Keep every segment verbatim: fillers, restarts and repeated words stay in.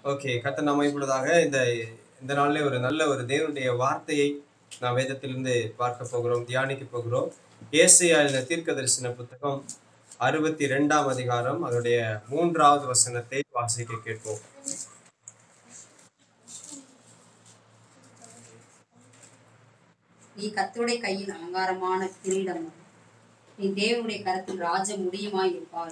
Okay, கர்த்தர் நாம இப்பொழுதாக இந்த இந்த நாளிலே ஒரு நல்ல ஒரு தேவனுடைய வார்த்தையை நாம் வேதத்திலிருந்து பார்க்க போகிறோம், தியானிக்க போகிறோம். ஏசாயா எழுதின தீர்க்க தரிசன புத்தகம் அறுபத்தி இரண்டாம் அதிகாரம் அதனுடைய மூன்றாவது வசனத்தை வாசிக்க கேட்போம். நீ கர்த்தருடைய கையில் அலங்காரமான கிரீடமும் நீ தேவனுடைய கரத்தில் ராஜ முடியுமாய் இருப்பாய்.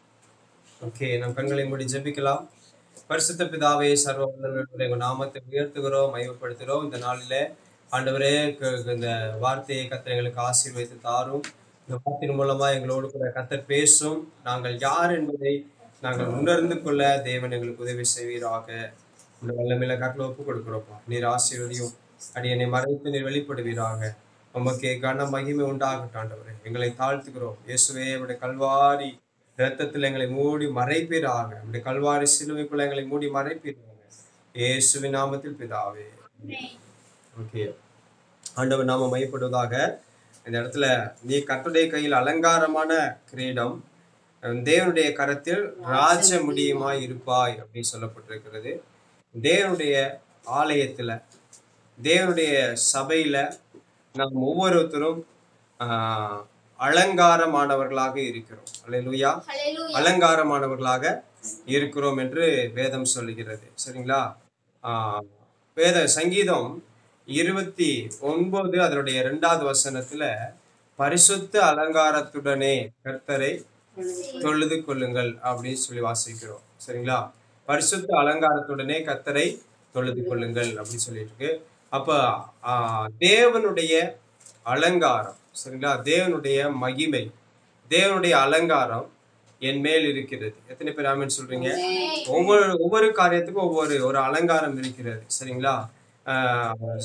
ஓகே, நம் கண்களை மூடி ஜெபிக்கலாம். பரிசுத்த பிதாவே, சர்வ வல்லமையுள்ள உங்க நாமத்தை உயர்த்துகிறோம், மையப்படுத்துகிறோம். இந்த நாளிலே ஆண்டவரே, இந்த வார்த்தையை கர்த்தர் எங்களுக்கு ஆசீர்வதித்து தாரும். இந்த வார்த்தையின் மூலமா எங்களோடு கூட கர்த்தர் பேசும். நாங்கள் யார் என்பதை நாங்கள் உணர்ந்து கொள்ள தேவன் எங்களுக்கு உதவி செய்வீராக. இந்த வல்லமையில கர்த்தர் ஒப்பு கொடுக்கிறோம். நீர் ஆசீர்வதியும், அடியனை மறைத்து நீர் வெளிப்படுவீராக. உமக்கு கன மகிமை உண்டாகட்டும் ஆண்டவரே. எங்களை தாழ்த்துகிறோம் இயேசுவே. உடைய கல்வாரி இரத்தத்தில் எங்களை மூடி மறைப்பீராக. உடைய கல்வாரி சிலுவைக்குள்ள எங்களை மூடி மறைப்பீராக. இயேசுவின் நாமத்தில் பிதாவே. ஓகே, ஆண்டவர் நாம மையப்படுவதாக. இந்த இடத்துல நீ கர்த்தருடைய கையில் அலங்காரமான கிரீடம், தேவனுடைய கரத்தில் ராஜ முடியுமாய் இருப்பாய் அப்படின்னு சொல்லப்பட்டிருக்கிறது. தேவனுடைய ஆலயத்துல, தேவனுடைய சபையில நாம் ஒவ்வொருத்தரும் ஆஹ் அலங்காரமானவர்களாக இருக்கிறோம். அல்லேலூயா, அலங்காரமானவர்களாக இருக்கிறோம் என்று வேதம் சொல்லுகிறது. சரிங்களா? ஆஹ் வேத சங்கீதம் இருபத்தி ஒன்பது அதனுடைய இரண்டாவது வசனத்துல பரிசுத்த அலங்காரத்துடனே கர்த்தரை தொழுது கொள்ளுங்கள் அப்படின்னு சொல்லி வாசிக்கிறோம். சரிங்களா? பரிசுத்த அலங்காரத்துடனே கர்த்தரை தொழுது கொள்ளுங்கள் அப்படின்னு சொல்லிட்டு இருக்கு. அப்ப ஆஹ் தேவனுடைய அலங்காரம், சரிங்களா, தேவனுடைய மகிமை, தேவனுடைய அலங்காரம் என் மேல் இருக்கிறது. எத்தனை பேர் ஆமென் சொல்றீங்க? ஒவ்வொரு ஒவ்வொரு காரியத்துக்கும் ஒவ்வொரு ஒரு அலங்காரம் இருக்கிறது. சரிங்களா? ஆஹ்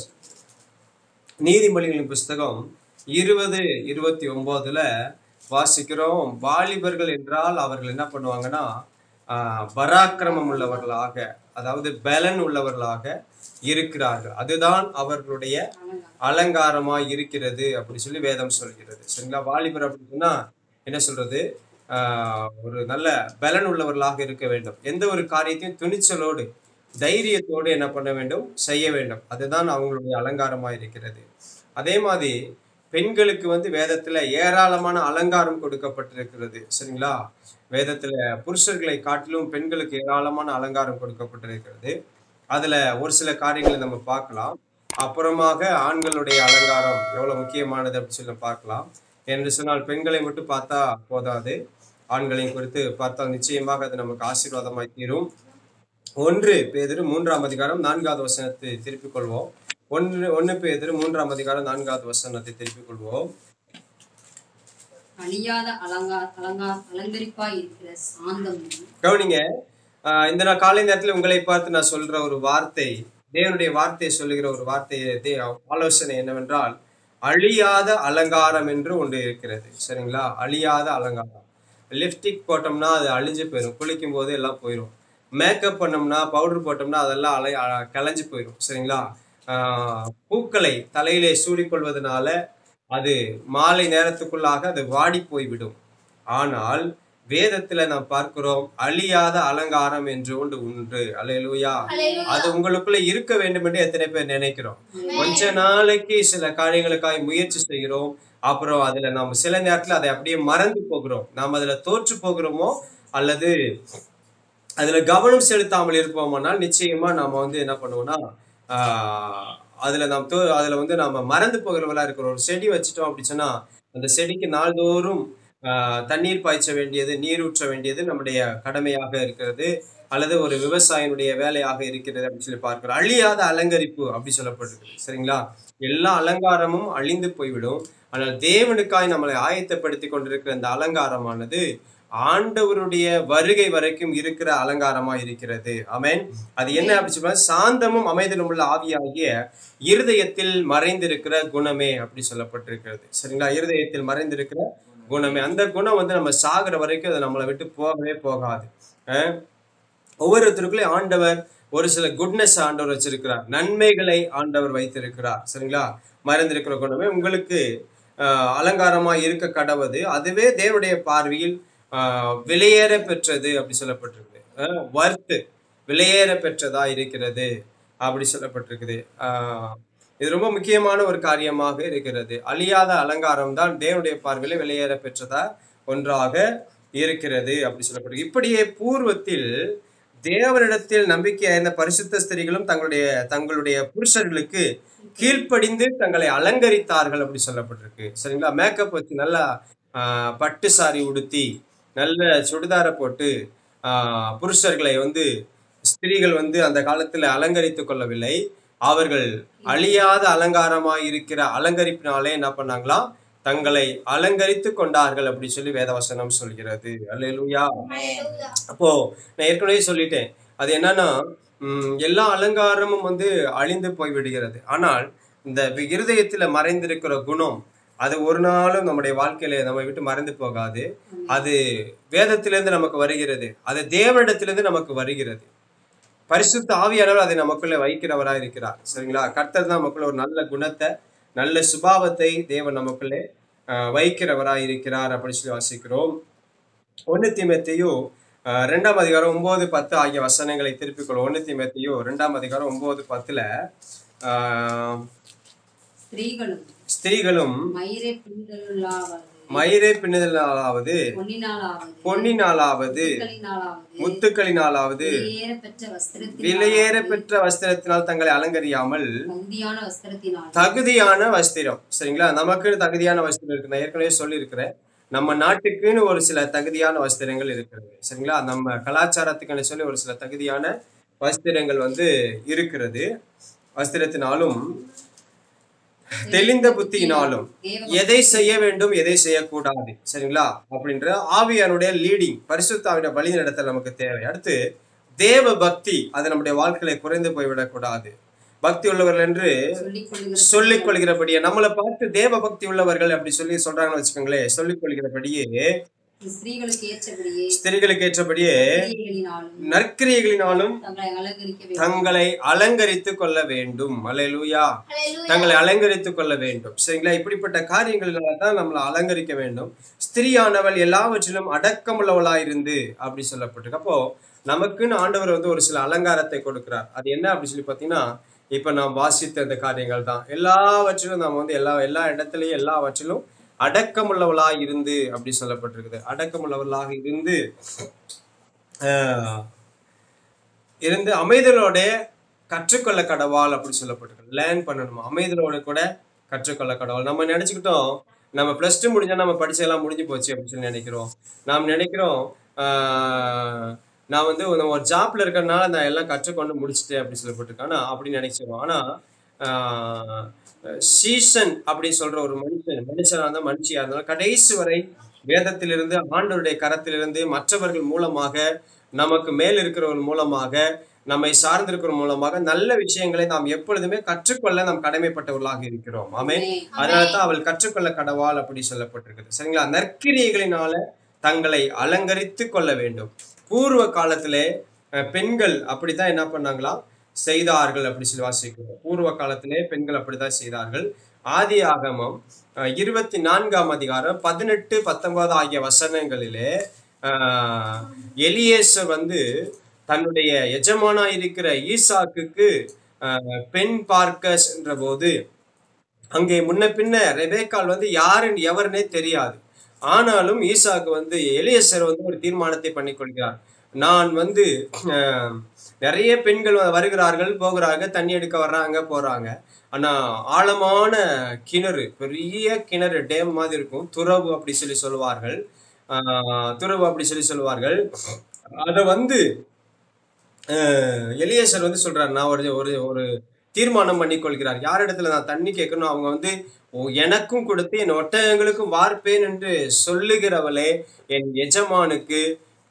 நீதிமொழிகளின் புஸ்தகம் இருபது இருபத்தி ஒன்பதுல வாசிக்கிறோம். வாலிபர்கள் என்றால் அவர்கள் என்ன பண்ணுவாங்கன்னா ஆஹ் பராக்கிரமம் உள்ளவர்களாக, அதாவது பலன் உள்ளவர்களாக இருக்கிறார்கள். அதுதான் அவர்களுடைய அலங்காரமாய் இருக்கிறது அப்படி சொல்லி வேதம் சொல்கிறது. சரிங்களா? வாலிபர் அப்படின்னு சொன்னா என்ன சொல்றது? ஆஹ் ஒரு நல்ல பலன் உள்ளவர்களாக இருக்க வேண்டும். எந்த ஒரு காரியத்தையும் துணிச்சலோடு தைரியத்தோடு என்ன பண்ண வேண்டும்? செய்ய வேண்டும். அதுதான் அவங்களுடைய அலங்காரமாய் இருக்கிறது. அதே மாதிரி பெண்களுக்கு வந்து வேதத்துல ஏராளமான அலங்காரம் கொடுக்கப்பட்டிருக்கிறது. சரிங்களா? வேதத்துல புருஷர்களை காட்டிலும் பெண்களுக்கு ஏராளமான அலங்காரம் கொடுக்கப்பட்டிருக்கிறது. அதுல ஒரு சில காரியங்களை நம்ம பார்க்கலாம். அப்புறமாக ஆண்களுடைய அலங்காரம் எவ்வளவு முக்கியமானது அப்படின்னு சொல்லி பார்க்கலாம். என்று சொன்னால் பெண்களை மட்டும் பார்த்தா போதாது, ஆண்களையும் குறித்து பார்த்தால் நிச்சயமாக அது நமக்கு ஆசீர்வாதமாய் தீரும். ஒன்று பேதுரு மூன்றாம் அதிகாரம் நான்காவது வசனத்தை திருப்பிக் கொள்வோம். ஒன்று ஒன்னு பேதுரு மூன்றாம் அதிகாரம் நான்காவது வசனத்தை திருப்பிக் கொள்வோம். அழியாத அலங்கார அலங்கார அலங்கரிப்பாய் இருக்கிற சாந்தம். கவனிங்க, ஆஹ் இந்த நான் காலை நேரத்துல உங்களை பார்த்து நான் சொல்ற ஒரு வார்த்தை, தேவனுடைய வார்த்தையை சொல்லுகிற ஒரு வார்த்தை ஆலோசனை என்னவென்றால், அழியாத அலங்காரம் என்று ஒன்று இருக்கிறது. சரிங்களா? அழியாத அலங்காரம். லிப்ஸ்டிக் போட்டோம்னா அது அழிஞ்சு போயிடும், குளிக்கும் போது எல்லாம் போயிடும். மேக்கப் பண்ணோம்னா, பவுடர் போட்டோம்னா அதெல்லாம் அலை கலைஞ்சு போயிடும். சரிங்களா? ஆஹ் பூக்களை தலையிலே சூடிக்கொள்வதனால அது மாலை நேரத்துக்குள்ளாக அது வாடி போய்விடும். ஆனால் வேதத்துல நாம் பார்க்கிறோம், அழியாத அலங்காரம் என்று ஒன்று உண்டு. அல்லேலூயா. அது உங்களுக்குள்ள இருக்க வேண்டும் என்று எத்தனை பேர் நினைக்கிறோம்? கொஞ்ச நாளைக்கு சில காரியங்களுக்காக முயற்சி செய்கிறோம், அப்புறம் அதுல நாம் சில நேரத்துல அதை அப்படியே மறந்து போகிறோம். நாம் அதுல தோற்று போகிறோமோ அல்லது அதுல கவனம் செலுத்தாமல் இருப்போமானால் நிச்சயமா நாம வந்து என்ன பண்ணுவோம்னா ஆஹ் அதுல நாம் தோ அதுல வந்து நாம மறந்து போகிறவங்களா இருக்கிறோம். ஒரு செடி வச்சுட்டோம் அப்படி சொன்னா அந்த செடிக்கு நாள்தோறும் ஆஹ் தண்ணீர் பாய்ச்ச வேண்டியது, நீர் ஊற்ற வேண்டியது நம்முடைய கடமையாக இருக்கிறது, அல்லது ஒரு விவசாயினுடைய வேலையாக இருக்கிறது அப்படின்னு சொல்லி பார்க்கிறோம். அழியாத அலங்கரிப்பு அப்படி சொல்லப்பட்டிருக்கு. சரிங்களா? எல்லா அலங்காரமும் அழிந்து போய்விடும். ஆனால் தேவனுக்காய் நம்மளை ஆயத்தப்படுத்தி கொண்டிருக்கிற இந்த அலங்காரமானது ஆண்டவருடைய வருகை வரைக்கும் இருக்கிற அலங்காரமா இருக்கிறது. ஆமென். அது என்ன அப்படி சொல்ற? சாந்தமும் அமைதலும் உள்ள ஆவியாகிய இருதயத்தில் மறைந்திருக்கிற குணமே அப்படி சொல்லப்பட்டிருக்கிறது. சரிங்களா? இருதயத்தில் மறைந்திருக்கிற குணமே. அந்த குணம் வந்து நம்ம சாகிற வரைக்கும் அதை நம்மளை விட்டு போகவே போகாது. அஹ் ஒவ்வொருத்தருக்குள்ளே ஆண்டவர் ஒரு சில குட்னஸ் ஆண்டவர் வச்சிருக்கிறார், நன்மைகளை ஆண்டவர் வைத்திருக்கிறார். சரிங்களா? மறைந்திருக்கிற குணமே உங்களுக்கு ஆஹ் அலங்காரமா இருக்க கடவுது. அதுவே தேவனுடைய பார்வையில் ஆஹ் விலையேற பெற்றது அப்படி சொல்லப்பட்டிருக்கு. வர்த்து விலையேற பெற்றதா இருக்கிறது அப்படி சொல்லப்பட்டிருக்குது. ஆஹ் இது ரொம்ப முக்கியமான ஒரு காரியமாக இருக்கிறது. அழியாத அலங்காரம் தான் தேவனுடைய பார்வையில விலையேற பெற்றதா ஒன்றாக இருக்கிறது அப்படி சொல்லப்பட்டிருக்கு. இப்படியே பூர்வத்தில் தேவனிடத்தில் நம்பிக்கையாயிருந்த பரிசுத்த ஸ்திரீகளும் தங்களுடைய தங்களுடைய புருஷர்களுக்கு கீழ்ப்படிந்து தங்களை அலங்கரித்தார்கள் அப்படி சொல்லப்பட்டிருக்கு. சரிங்களா? மேக்கப் வச்சு நல்லா ஆஹ் பட்டு சாரி உடுத்தி நல்ல சுடிதாரை போட்டு ஆஹ் புருஷர்களை வந்து ஸ்திரீகள் வந்து அந்த காலத்துல அலங்கரித்து கொள்ளவில்லை. அவர்கள் அழியாத அலங்காரமாய் இருக்கிற அலங்கரிப்பினாலே என்ன பண்ணாங்களாம்? தங்களை அலங்கரித்து கொண்டார்கள் அப்படி சொல்லி வேதவசனம் சொல்கிறது. அல்லேலூயா. அப்போ நான் ஏற்கனவே சொல்லிட்டேன், அது என்னன்னா உம் எல்லா அலங்காரமும் வந்து அழிந்து போய் விடுகிறது. ஆனால் இந்த இருதயத்துல மறைந்திருக்கிற குணம் அது ஒரு நாளும் நம்முடைய வாழ்க்கையில நம்ம விட்டு மறைந்து போகாது. அது வேதத்திலிருந்து நமக்கு வருகிறது, அது தேவனிடத்திலிருந்து நமக்கு வருகிறது. பரிசுத்த ஆவியானவர் அதை நமக்குள்ள வைக்கிறவரா இருக்கிறார். சரிங்களா? கர்த்தர் தான் நமக்குள்ள ஒரு நல்ல குணத்தை நல்ல சுபாவத்தை தேவன் நமக்குள்ளே அஹ் வைக்கிறவரா இருக்கிறார் அப்படி சொல்லி வாசிக்கிறோம். ஒன்னு தீமோத்தேயு அஹ் ரெண்டாம் அதிகாரம் ஒன்பது பத்து ஆகிய வசனங்களை திருப்பிக் கொள்ளும். ஒன்னு தீமோத்தேயு ரெண்டாம் அதிகாரம் ஒன்பது பத்துல ஆஹ் ஸ்திரீகளும் ஸ்திரீகளும் மயிரை பின்னுதலாவது மயிரை பின்னுதலாவது பொன்னினாலாவது பொன்னினாலாவது முத்துக்களினாலாவது முத்துக்களினாலாவது விலையேற பெற்ற வஸ்திரத்தினால் விலையேற பெற்ற வஸ்திரத்தினால் தங்களை அலங்கரியாமல் தகுதியான வஸ்திரத்தினால் தகுதியான வஸ்திரம். சரிங்களா? நமக்குன்னு தகுதியான வஸ்திரம் இருக்கு. நான் ஏற்கனவே சொல்லி இருக்கிறேன், நம்ம நாட்டுக்குன்னு ஒரு சில தகுதியான வஸ்திரங்கள் இருக்கிறது. சரிங்களா? நம்ம கலாச்சாரத்துக்குன்னு சொல்லி ஒரு சில தகுதியான வஸ்திரங்கள் வந்து இருக்கிறது. வஸ்திரத்தினாலும் தெளிந்த புத்தியினாலும் எதை செய்ய வேண்டும் எதை செய்யக்கூடாது, சரிங்களா, அப்படின்ற ஆவியானுடைய லீடிங் பரிசுத்தாவிட வழி நடத்தல் நமக்கு தேவை. அடுத்து தேவ பக்தி, அது நம்முடைய வாழ்க்கையில குறைந்து போய்விடக்கூடாது. பக்தி உள்ளவர்கள் என்று சொல்லிக் கொள்கிறபடியே நம்மளை பார்த்து தேவ பக்தி உள்ளவர்கள் அப்படி சொல்லி சொல்றாங்கன்னு வச்சுக்கோங்களேன். சொல்லிக் கொள்கிறபடியே ஸ்திரீகளுக்கு ஏற்றபடியே நற்கிரியைகளினாலும் தங்களை அலங்கரித்துக் கொள்ள வேண்டும். அல்லேலூயா. தங்களை அலங்கரித்துக் கொள்ள வேண்டும். சரிங்களா? இப்படிப்பட்ட காரியங்களால தான் நம்மளை அலங்கரிக்க வேண்டும். ஸ்திரீயானவள் எல்லாவற்றிலும் அடக்கமுள்ளவளாயிருந்து அப்படி சொல்லப்பட்டிருக்கு. அப்போ நமக்குன்னு ஆண்டவர் வந்து ஒரு சில அலங்காரத்தை கொடுக்கிறார். அது என்ன அப்படி சொல்லி பார்த்தீங்கன்னா, இப்ப நாம் வாசித்த இந்த காரியங்கள் தான். எல்லாவற்றிலும் நாம் வந்து எல்லா எல்லா இடத்துலையும் எல்லாவற்றிலும் அடக்கமுள்ளவளாக இருந்து அப்படி சொல்லப்பட்டிருக்குது. அடக்கமுள்ளவர்களாக இருந்து ஆஹ் இருந்து அமைதலோட கற்றுக்கொள்ள கடவாள் அப்படி சொல்லப்பட்டிருக்கு. லேர்ன் பண்ணணுமா, அமைதலோட கூட கற்றுக்கொள்ள கடவாள். நம்ம நினைச்சுக்கிட்டோம் நம்ம பிளஸ் டூ முடிஞ்சா நம்ம படிச்செல்லாம் முடிஞ்சு போச்சு அப்படின்னு சொல்லி நினைக்கிறோம். நாம் நினைக்கிறோம் ஆஹ் நான் வந்து ஒரு ஜாப்ல இருக்கிறதுனால நான் எல்லாம் கற்றுக்கொண்டு முடிச்சுட்டேன் அப்படி சொல்லப்பட்டிருக்கேன். ஆனா அப்படின்னு நினைச்சிருவோம். ஆனா ஆஹ் சீசன் அப்படி சொல்ற ஒரு மனுஷன் மனுஷனா இருந்தா மனுஷியா இருந்தாலும் கடைசி வரை வேதத்திலிருந்து ஆண்டவருடைய கரத்திலிருந்து மற்றவர்கள் மூலமாக நமக்கு மேல் இருக்கிறவர்கள் மூலமாக நம்மை சார்ந்திருக்கிற மூலமாக நல்ல விஷயங்களை நாம் எப்பொழுதுமே கற்றுக்கொள்ள நாம் கடமைப்பட்டவர்களாக இருக்கிறோம். ஆமென். அதனாலதான் அவள் கற்றுக்கொள்ள கடவாள் அப்படி சொல்லப்பட்டிருக்குது. சரிங்களா? நற்கிரியைகளினால தங்களை அலங்கரித்து கொள்ள வேண்டும். பூர்வ காலத்திலே பெண்கள் அப்படித்தான் என்ன பண்ணாங்களாம் செய்தார்கள் அப்படி சொல்லி வாசிக்கிறோம். பூர்வ காலத்திலே பெண்கள் அப்படித்தான் செய்தார்கள். ஆதி ஆகமம் இருபத்தி நான்காம் அதிகாரம் பதினெட்டு பத்தொன்பது ஆகிய வசனங்களிலே ஆஹ் எலியேசர் வந்து தன்னுடைய எஜமானா இருக்கிற ஈசாக்குக்கு ஆஹ் பெண் பார்க்க சென்ற போது அங்கே முன்ன பின்ன ரெபேக்காள் வந்து யாருன்னு எவருன்னே தெரியாது. ஆனாலும் ஈசாக்கு வந்து எலியேசர் வந்து ஒரு தீர்மானத்தை பண்ணி கொள்கிறார். நான் வந்து ஆஹ் நிறைய பெண்கள் வருகிறார்கள் போகிறார்கள், தண்ணி எடுக்க வர்றாங்க போறாங்க. ஆனா ஆழமான கிணறு, பெரிய கிணறு, டேம் மாதிரி இருக்கும், துறவு அப்படி சொல்லி சொல்லுவார்கள். ஆஹ் துறவு அப்படி சொல்லி சொல்லுவார்கள். அத வந்து அஹ் எலியேசர் வந்து சொல்றாரு, நான் ஒரு ஒரு ஒரு தீர்மானம் பண்ணி கொள்கிறார். யார் இடத்துல நான் தண்ணி கேட்கணும் அவங்க வந்து எனக்கும் கொடுத்து என் ஒட்டகங்களுக்கும் வார்ப்பேன் என்று சொல்லுகிறவளே என் எஜமானுக்கு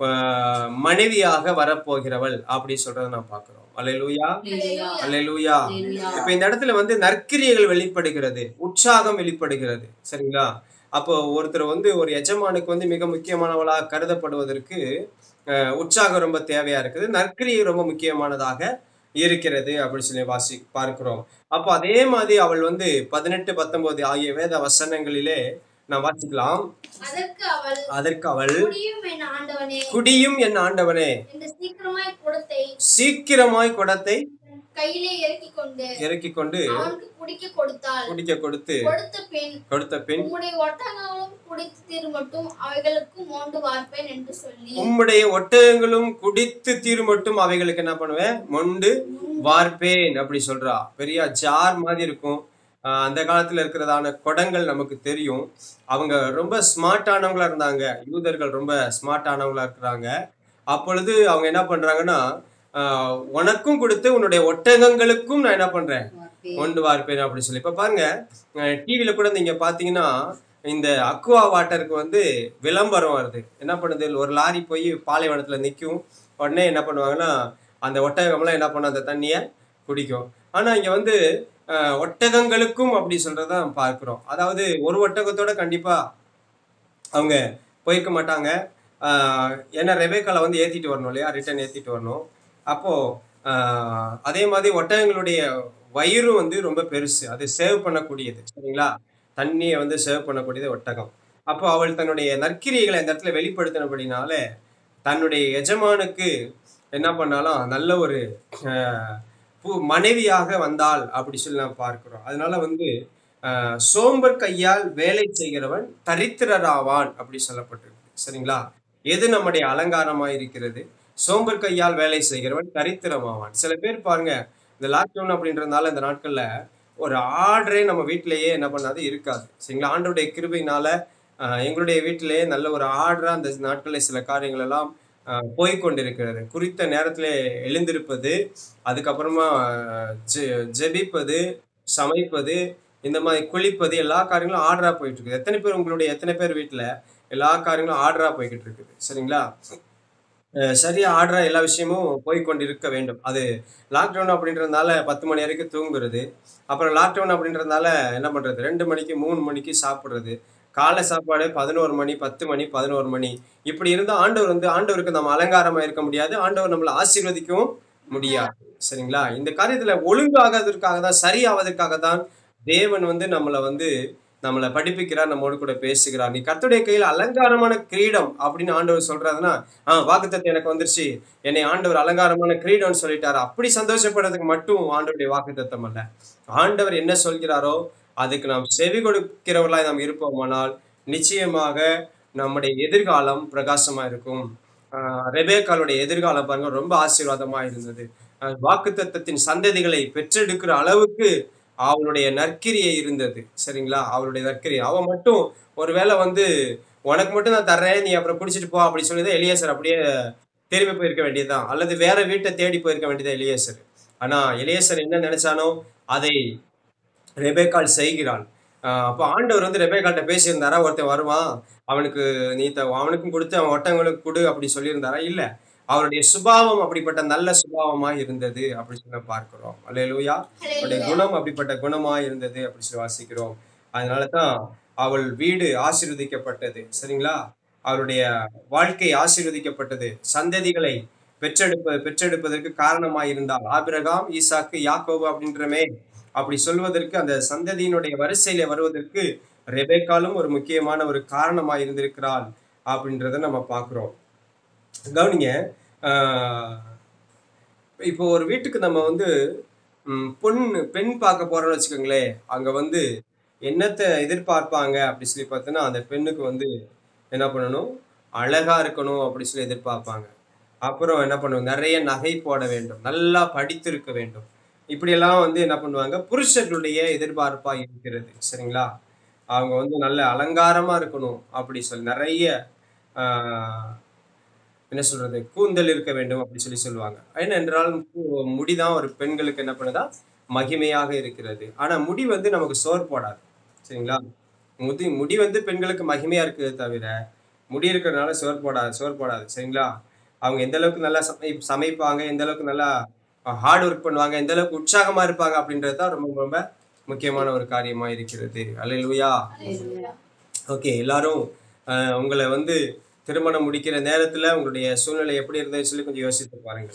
மனைவியாக வரப்போகிறவள் அப்படி சொல்றதை நான் பாக்குறோம். அல்லேலூயா, அல்லேலூயா. இப்ப இந்த இடத்துல வந்து நற்கிரியைகள் வெளிப்படுகிறது, உற்சாகம் வெளிப்படுகிறது. சரிங்களா? அப்போ ஒருத்தர் வந்து ஒரு எஜமானுக்கு வந்து மிக முக்கியமானவளாக கருதப்படுவதற்கு அஹ் உற்சாகம் ரொம்ப தேவையா இருக்குது. நற்கிரியை ரொம்ப முக்கியமானதாக இருக்கிறது அப்படி சொல்லி வாசி பார்க்கிறோம். அப்போ அதே மாதிரி அவள் வந்து பதினெட்டு பத்தொன்பது ஆகிய வேத வசனங்களிலே நான் வாசிக்கலாம். அதற்கு அவள் குடியும் என் ஆண்டவனே சீக்கிரமாய் குடத்தை கையிலே இறக்கி கொண்டு இறக்கி கொண்டு அவனுக்கு குடிக்க கொடுத்தாள். குடிக்க கொடுத்து கொடுத்த பின் கொடுத்த பின் உம்முடைய ஒட்டகங்களும் குடித்து தீருமட்டும் அவைகளுக்கு மோண்டு வார்ப்பேன் என்று சொல்லி உம்முடைய ஒட்டகங்களும் குடித்து தீருமட்டும் அவைகளுக்கு என்ன பண்ணுவேன், மொண்டு வார்ப்பேன் அப்படி சொல்றா. பெரிய ஜார் மாதிரி இருக்கும். ஆஹ் அந்த காலத்துல இருக்கிறதான குடங்கள் நமக்கு தெரியும். அவங்க ரொம்ப ஸ்மார்ட்டானவங்களா இருந்தாங்க. யூதர்கள் ரொம்ப ஸ்மார்ட்டானவங்களா இருக்கிறாங்க. அப்பொழுது அவங்க என்ன பண்றாங்கன்னா, ஆஹ் உனக்கும் கொடுத்து உன்னுடைய ஒட்டகங்களுக்கும் நான் என்ன பண்றேன், கொண்டு வார்ப்பேன் அப்படி சொல்லி. இப்ப பாருங்க, டிவில கூட நீங்க பாத்தீங்கன்னா இந்த அக்வா வாட்டருக்கு வந்து விளம்பரம் வருது. என்ன பண்ணுது, ஒரு லாரி போய் பாலைவனத்துல நிற்கும். உடனே என்ன பண்ணுவாங்கன்னா அந்த ஒட்டகம்லாம் என்ன பண்ணும், அந்த தண்ணியை குடிக்கும். ஆனா இங்க வந்து அஹ் ஒட்டகங்களுக்கும் அப்படி சொல்றத நம்ம பார்க்கிறோம். அதாவது ஒரு ஒட்டகத்தோட கண்டிப்பா அவங்க போயிருக்க மாட்டாங்க. ஆஹ் ஏன்னா ரெபேக்கால வந்து ஏத்திட்டு வரணும் இல்லையா, ரிட்டர்ன் ஏத்திட்டு வரணும். அப்போ ஆஹ் அதே மாதிரி ஒட்டகங்களுடைய வயிறு வந்து ரொம்ப பெருசு, அது சேவ் பண்ணக்கூடியது. சரிங்களா, தண்ணியை வந்து சேவ் பண்ணக்கூடியது ஒட்டகம். அப்போ அவள் தன்னுடைய நற்கிரியைகளை இந்த இடத்துல வெளிப்படுத்தினபடினால தன்னுடைய எஜமானுக்கு என்ன பண்ணாலும் நல்ல ஒரு ஆஹ் பூ மனைவியாக வந்தாள் அப்படி சொல்லி நாம் பார்க்கிறோம். அதனால வந்து ஆஹ் சோம்பர் கையால் வேலை செய்கிறவன் தரித்திரராவான் அப்படி சொல்லப்பட்டிருக்கு. சரிங்களா, எது நம்முடைய அலங்காரமா இருக்கிறது, சோம்பர் கையால் வேலை செய்கிறவன் தரித்திரமாவான். சில பேர் பாருங்க, இந்த லாக்டவுன் அப்படின்றதுனால இந்த நாட்கள்ல ஒரு ஆர்டரே நம்ம வீட்டிலேயே என்ன பண்ணாது இருக்காது. சரிங்களா, ஆண்டவருடைய கிருபையினால ஆஹ் எங்களுடைய வீட்டிலேயே நல்ல ஒரு ஆர்டரா அந்த நாட்களில் சில காரியங்கள் எல்லாம் போய்கொண்டிருக்கிறது. குறித்த நேரத்தில் எழுந்திருப்பது, அதுக்கப்புறமா ஜெ- ஜெபிப்பது, சமைப்பது, இந்த மாதிரி குளிப்பது, எல்லா காரியங்களும் ஆர்டரா போயிட்டு இருக்குது. எத்தனை பேர் உங்களுடைய எத்தனை பேர் வீட்டில் எல்லா காரியங்களும் ஆர்டரா போய்கிட்டு இருக்குது. சரிங்களா, அஹ் சரியா ஆர்டரா எல்லா விஷயமும் போய்கொண்டு இருக்க வேண்டும். அது லாக்டவுன் அப்படின்றதுனால பத்து மணி வரைக்கும் தூங்குறது, அப்புறம் லாக்டவுன் அப்படின்றதுனால என்ன பண்றது, ரெண்டு மணிக்கு மூணு மணிக்கு சாப்பிடுறது, காலை சாப்பாடு பதினோரு மணி பத்து மணி பதினோரு மணி இப்படி இருந்தா ஆண்டவர் வந்து ஆண்டவருக்கு நம்ம அலங்காரமா இருக்க முடியாது, ஆண்டவர் நம்மளை ஆசீர்வதிக்கவும் முடியாது. சரிங்களா, இந்த காரியத்துல ஒழுங்காகிறதுக்காக தான், சரியாவதற்காக தான் தேவன் வந்து நம்மளை வந்து நம்மளை படிப்பிக்கிறார், நம்மோடு கூட பேசுகிறார். நீ கர்த்தருடைய கையில் அலங்காரமான கிரீடம் அப்படின்னு ஆண்டவர் சொல்றாருன்னா, ஆஹ் வாக்குத்தத்தம் எனக்கு வந்துருச்சு, என்னை ஆண்டவர் அலங்காரமான கிரீடம்னு சொல்லிட்டாரு, அப்படி சந்தோஷப்படுறதுக்கு மட்டும் ஆண்டவருடைய வாக்குத்தத்தம் அல்ல. ஆண்டவர் என்ன சொல்கிறாரோ அதுக்கு நாம் செவி கொடுக்கிறவர்களாய் நாம் இருப்போமானால் நிச்சயமாக நம்முடைய எதிர்காலம் பிரகாசமா இருக்கும். ஆஹ் ரெபேக்காளுடைய எதிர்காலம் பாருங்க ரொம்ப ஆசீர்வாதமா இருந்தது. வாக்குத்தத்தத்தின் சந்ததிகளை பெற்றெடுக்கிற அளவுக்கு அவளுடைய நற்கிரியை இருந்தது. சரிங்களா, அவளுடைய நற்கிரியை அவ மட்டும் ஒருவேளை வந்து உனக்கு மட்டும் நான் தர்றேன், நீ அப்புறம் குடிச்சிட்டு போ அப்படி சொல்லிதான் எலியேசர் அப்படியே திரும்பி போயிருக்க வேண்டியதுதான், அல்லது வேற வீட்டை தேடி போயிருக்க வேண்டியது எலியேசர். ஆனா எலியேசர் என்ன நினைச்சானோ அதை ரெபேக்காள் செய்கிறாள். ஆஹ் அப்போ ஆண்டவர் வந்து ரெபேக்காள்கிட்ட பேசியிருந்தாரா, ஒருத்தன் வருவான் அவனுக்கு நீ த அவனுக்கும் கொடுத்து அவன் ஒட்டங்களுக்கு கொடு அப்படி சொல்லியிருந்தாரா? இல்ல, அவருடைய சுபாவம் அப்படிப்பட்ட நல்ல சுபாவமா இருந்தது அப்படி சொல்ல பார்க்கிறோம். அல்லேலூயா, அவருடைய குணம் அப்படிப்பட்ட குணமா இருந்தது அப்படி சொல்லி வாசிக்கிறோம். அதனாலதான் அவள் வீடு ஆசீர்வதிக்கப்பட்டது. சரிங்களா, அவருடைய வாழ்க்கை ஆசீர்வதிக்கப்பட்டது, சந்ததிகளை பெற்றெடுப்ப பெற்றெடுப்பதற்கு காரணமாய் இருந்தால் ஆபிரகாம், ஈசாக்கு, யாக்கோபு அப்படின்றமே அப்படி சொல்வதற்கு, அந்த சந்ததியினுடைய வரிசையில வருவதற்கு ரெபேக்காலும் ஒரு முக்கியமான ஒரு காரணமாக இருந்திருக்கிறாள் அப்படின்றத நம்ம பார்க்குறோம். கவனிங்க, இப்போ ஒரு வீட்டுக்கு நம்ம வந்து பொண்ணு பெண் பார்க்க போறோம்னு வச்சுக்கோங்களேன், அங்க வந்து என்னத்தை எதிர்பார்ப்பாங்க அப்படி சொல்லி பார்த்தோன்னா, அந்த பெண்ணுக்கு வந்து என்ன பண்ணணும், அழகா இருக்கணும் அப்படி சொல்லி எதிர்பார்ப்பாங்க. அப்புறம் என்ன பண்ணுவோம், நிறைய நகை போட வேண்டும், நல்லா படித்திருக்க வேண்டும், இப்படியெல்லாம் வந்து என்ன பண்ணுவாங்க, புருஷர்களுடைய எதிர்பார்ப்பா இருக்கிறது. சரிங்களா, அவங்க வந்து நல்ல அலங்காரமா இருக்கணும் அப்படி சொல்லி நிறைய ஆஹ் என்ன சொல்றது, கூந்தல் இருக்க வேண்டும் அப்படி சொல்லி சொல்லுவாங்க. ஏனென்றால் முடிதான் ஒரு பெண்களுக்கு என்ன பண்ணுதா, மகிமையாக இருக்கிறது. ஆனா முடி வந்து நமக்கு சோர் போடாது. சரிங்களா, முடி முடி வந்து பெண்களுக்கு மகிமையா இருக்குது தவிர முடி இருக்கிறதுனால சோர் போடாது சோர் போடாது சரிங்களா, அவங்க எந்த அளவுக்கு நல்லா சமை சமைப்பாங்க எந்த அளவுக்கு நல்லா ஹார்ட் ஒர்க் பண்ணுவாங்க, எந்த அளவுக்கு உற்சாகமா இருப்பாங்க அப்படின்றது தான் ரொம்ப ரொம்ப முக்கியமான ஒரு காரியமா இருக்கிறது. அல்லேலூயா. ஓகே, எல்லாரும் உங்களை வந்து திருமணம் முடிக்கிற நேரத்துல உங்களுடைய சூழ்நிலை எப்படி இருந்ததுன்னு சொல்லி கொஞ்சம் யோசித்து பாருங்க.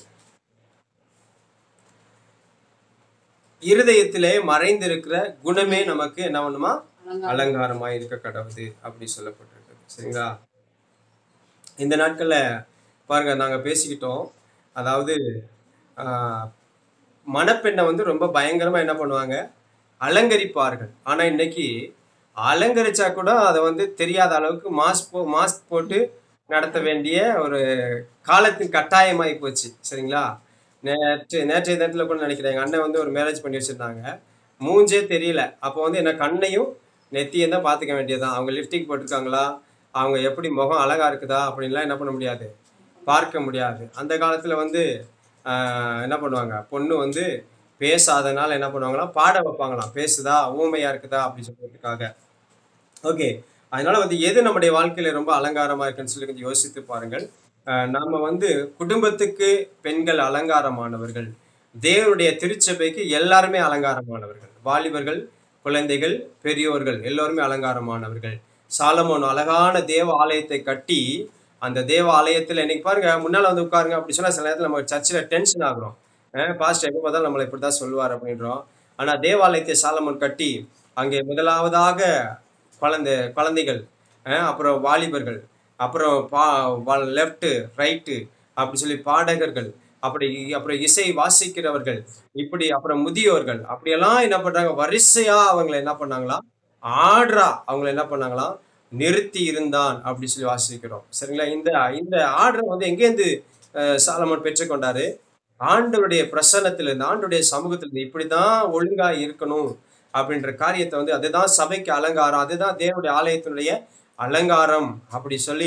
இருதயத்திலே மறைந்திருக்கிற குணமே நமக்கு என்ன பண்ணுமா, அலங்காரமா இருக்க கடவுது அப்படி சொல்லப்பட்டிருக்கு. சரிங்களா, இந்த நாட்கள்ல பாருங்க நாங்க பேசிக்கிட்டோம், அதாவது ஆஹ் மணப்பெண்ணை வந்து ரொம்ப பயங்கரமா என்ன பண்ணுவாங்க, அலங்கரிப்பார்கள். ஆனா இன்னைக்கு அலங்கரிச்சா கூட அதை வந்து தெரியாத அளவுக்கு மாஸ்க் போ மாஸ்க் போட்டு நடத்த வேண்டிய ஒரு காலத்தின் கட்டாயமாகி போச்சு. சரிங்களா? நேற்று நேற்றைய தினத்துல கூட நினைக்கிறேன், எங்க அண்ணன் வந்து ஒரு மேரேஜ் பண்ணி வச்சிருந்தாங்க. மூஞ்சே தெரியல. அப்போ வந்து என்ன கண்ணையும் நெத்தியும் தான் பார்த்துக்க வேண்டியதுதான். அவங்க லிப்டிக் போட்டிருக்காங்களா, அவங்க எப்படி முகம் அழகா இருக்குதா அப்படின்லாம் என்ன பண்ண முடியாது, பார்க்க முடியாது. அந்த காலத்துல வந்து ஆஹ் என்ன பண்ணுவாங்க, பொண்ணு வந்து பேசாதனால என்ன பண்ணுவாங்களாம், பாட வைப்பாங்களாம். பேசுதா, ஊமையா இருக்குதா அப்படி சொல்றதுக்காக. ஓகே. அதனால வந்து எது நம்முடைய வாழ்க்கையில ரொம்ப அலங்காரமா இருக்குன்னு சொல்லி கொஞ்சம் யோசித்து பாருங்கள். அஹ் நாம வந்து குடும்பத்துக்கு பெண்கள் அலங்காரமானவர்கள். தேவனுடைய திருச்சபைக்கு எல்லாருமே அலங்காரமானவர்கள். வாலிபர்கள், குழந்தைகள், பெரியோர்கள் எல்லோருமே அலங்காரமானவர்கள். சாலமோன் அழகான தேவ ஆலயத்தை கட்டி, அந்த தேவ ஆலயத்துல இன்னைக்கு பாருங்க, முன்னால வந்து உட்காருங்க அப்படி சொன்னா சில நேரத்துல நம்ம சர்ச்சில் டென்ஷன் ஆகுறோம். பாஸ்டர் எப்போ பார்த்தாலும் நம்மளை இப்படிதான் சொல்லுவார் அப்படின்றோம். ஆனா தேவாலயத்தை சாலமோன் கட்டி அங்கே முதலாவதாக குழந்தை குழந்தைகள், அஹ் அப்புறம் வாலிபர்கள், அப்புறம் பா லெஃப்ட் ரைட்டு அப்படி சொல்லி பாடகர்கள், அப்படி அப்புறம் இசை வாசிக்கிறவர்கள், இப்படி அப்புறம் முதியோர்கள், அப்படியெல்லாம் என்ன பண்றாங்க, வரிசையா அவங்களை என்ன பண்ணாங்களாம், ஆர்டரா அவங்களை என்ன பண்ணாங்களாம், நிறுத்தி இருந்தான் அப்படி சொல்லி வாசிக்கிறோம். சரிங்களா? இந்த இந்த ஆர்டரை வந்து எங்கேருந்து அஹ் சாலமோன் பெற்றுக்கொண்டாரு? ஆண்டவருடைய பிரசன்னத்திலிருந்து, ஆண்டவருடைய சமூகத்திலிருந்து. இப்படிதான் ஒழுங்கா இருக்கணும் அப்படின்ற காரியத்தை வந்து, அதுதான் சபைக்கு அலங்காரம், அதுதான் தேவனுடைய ஆலயத்தினுடைய அலங்காரம் அப்படி சொல்லி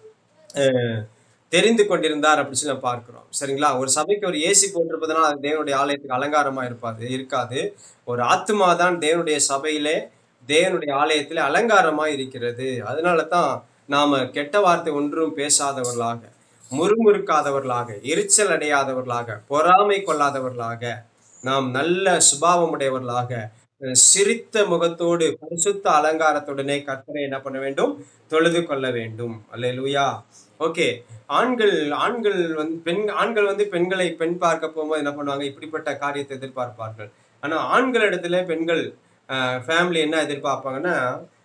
அஹ் தெரிந்து கொண்டிருந்தார் அப்படி சொல்லி நம்ம பார்க்கிறோம். சரிங்களா? ஒரு சபைக்கு ஒரு ஏசி போட்டிருப்பதுனால அது தேவனுடைய ஆலயத்துக்கு அலங்காரமா இருப்பாது இருக்காது. ஒரு ஆத்மா தான் தேவனுடைய சபையிலே, தேவனுடைய ஆலயத்திலே அலங்காரமா இருக்கிறது. அதனால தான் நாம கெட்ட வார்த்தை ஒன்றும் பேசாதவர்களாக, முறுமுறுக்காதவர்களாக, எரிச்சல் அடையாதவர்களாக, பொறாமை கொள்ளாதவர்களாக, நாம் நல்ல சுபாவம் உடையவர்களாக, சிரித்த முகத்தோடு பரிசுத்த அலங்காரத்துடனே கர்த்தரை என்ன பண்ண வேண்டும், தொழுது கொள்ள வேண்டும். அல்லேலூயா. ஓகே. ஆண்கள் ஆண்கள் வந்து பெண் ஆண்கள் வந்து பெண்களை பெண் பார்க்க போகும்போது என்ன பண்ணுவாங்க, இப்படிப்பட்ட காரியத்தை எதிர்பார்ப்பார்கள். ஆனா ஆண்கள் இடத்துல பெண்கள் ஃபேமிலி என்ன எதிர்பார்ப்பாங்கன்னா,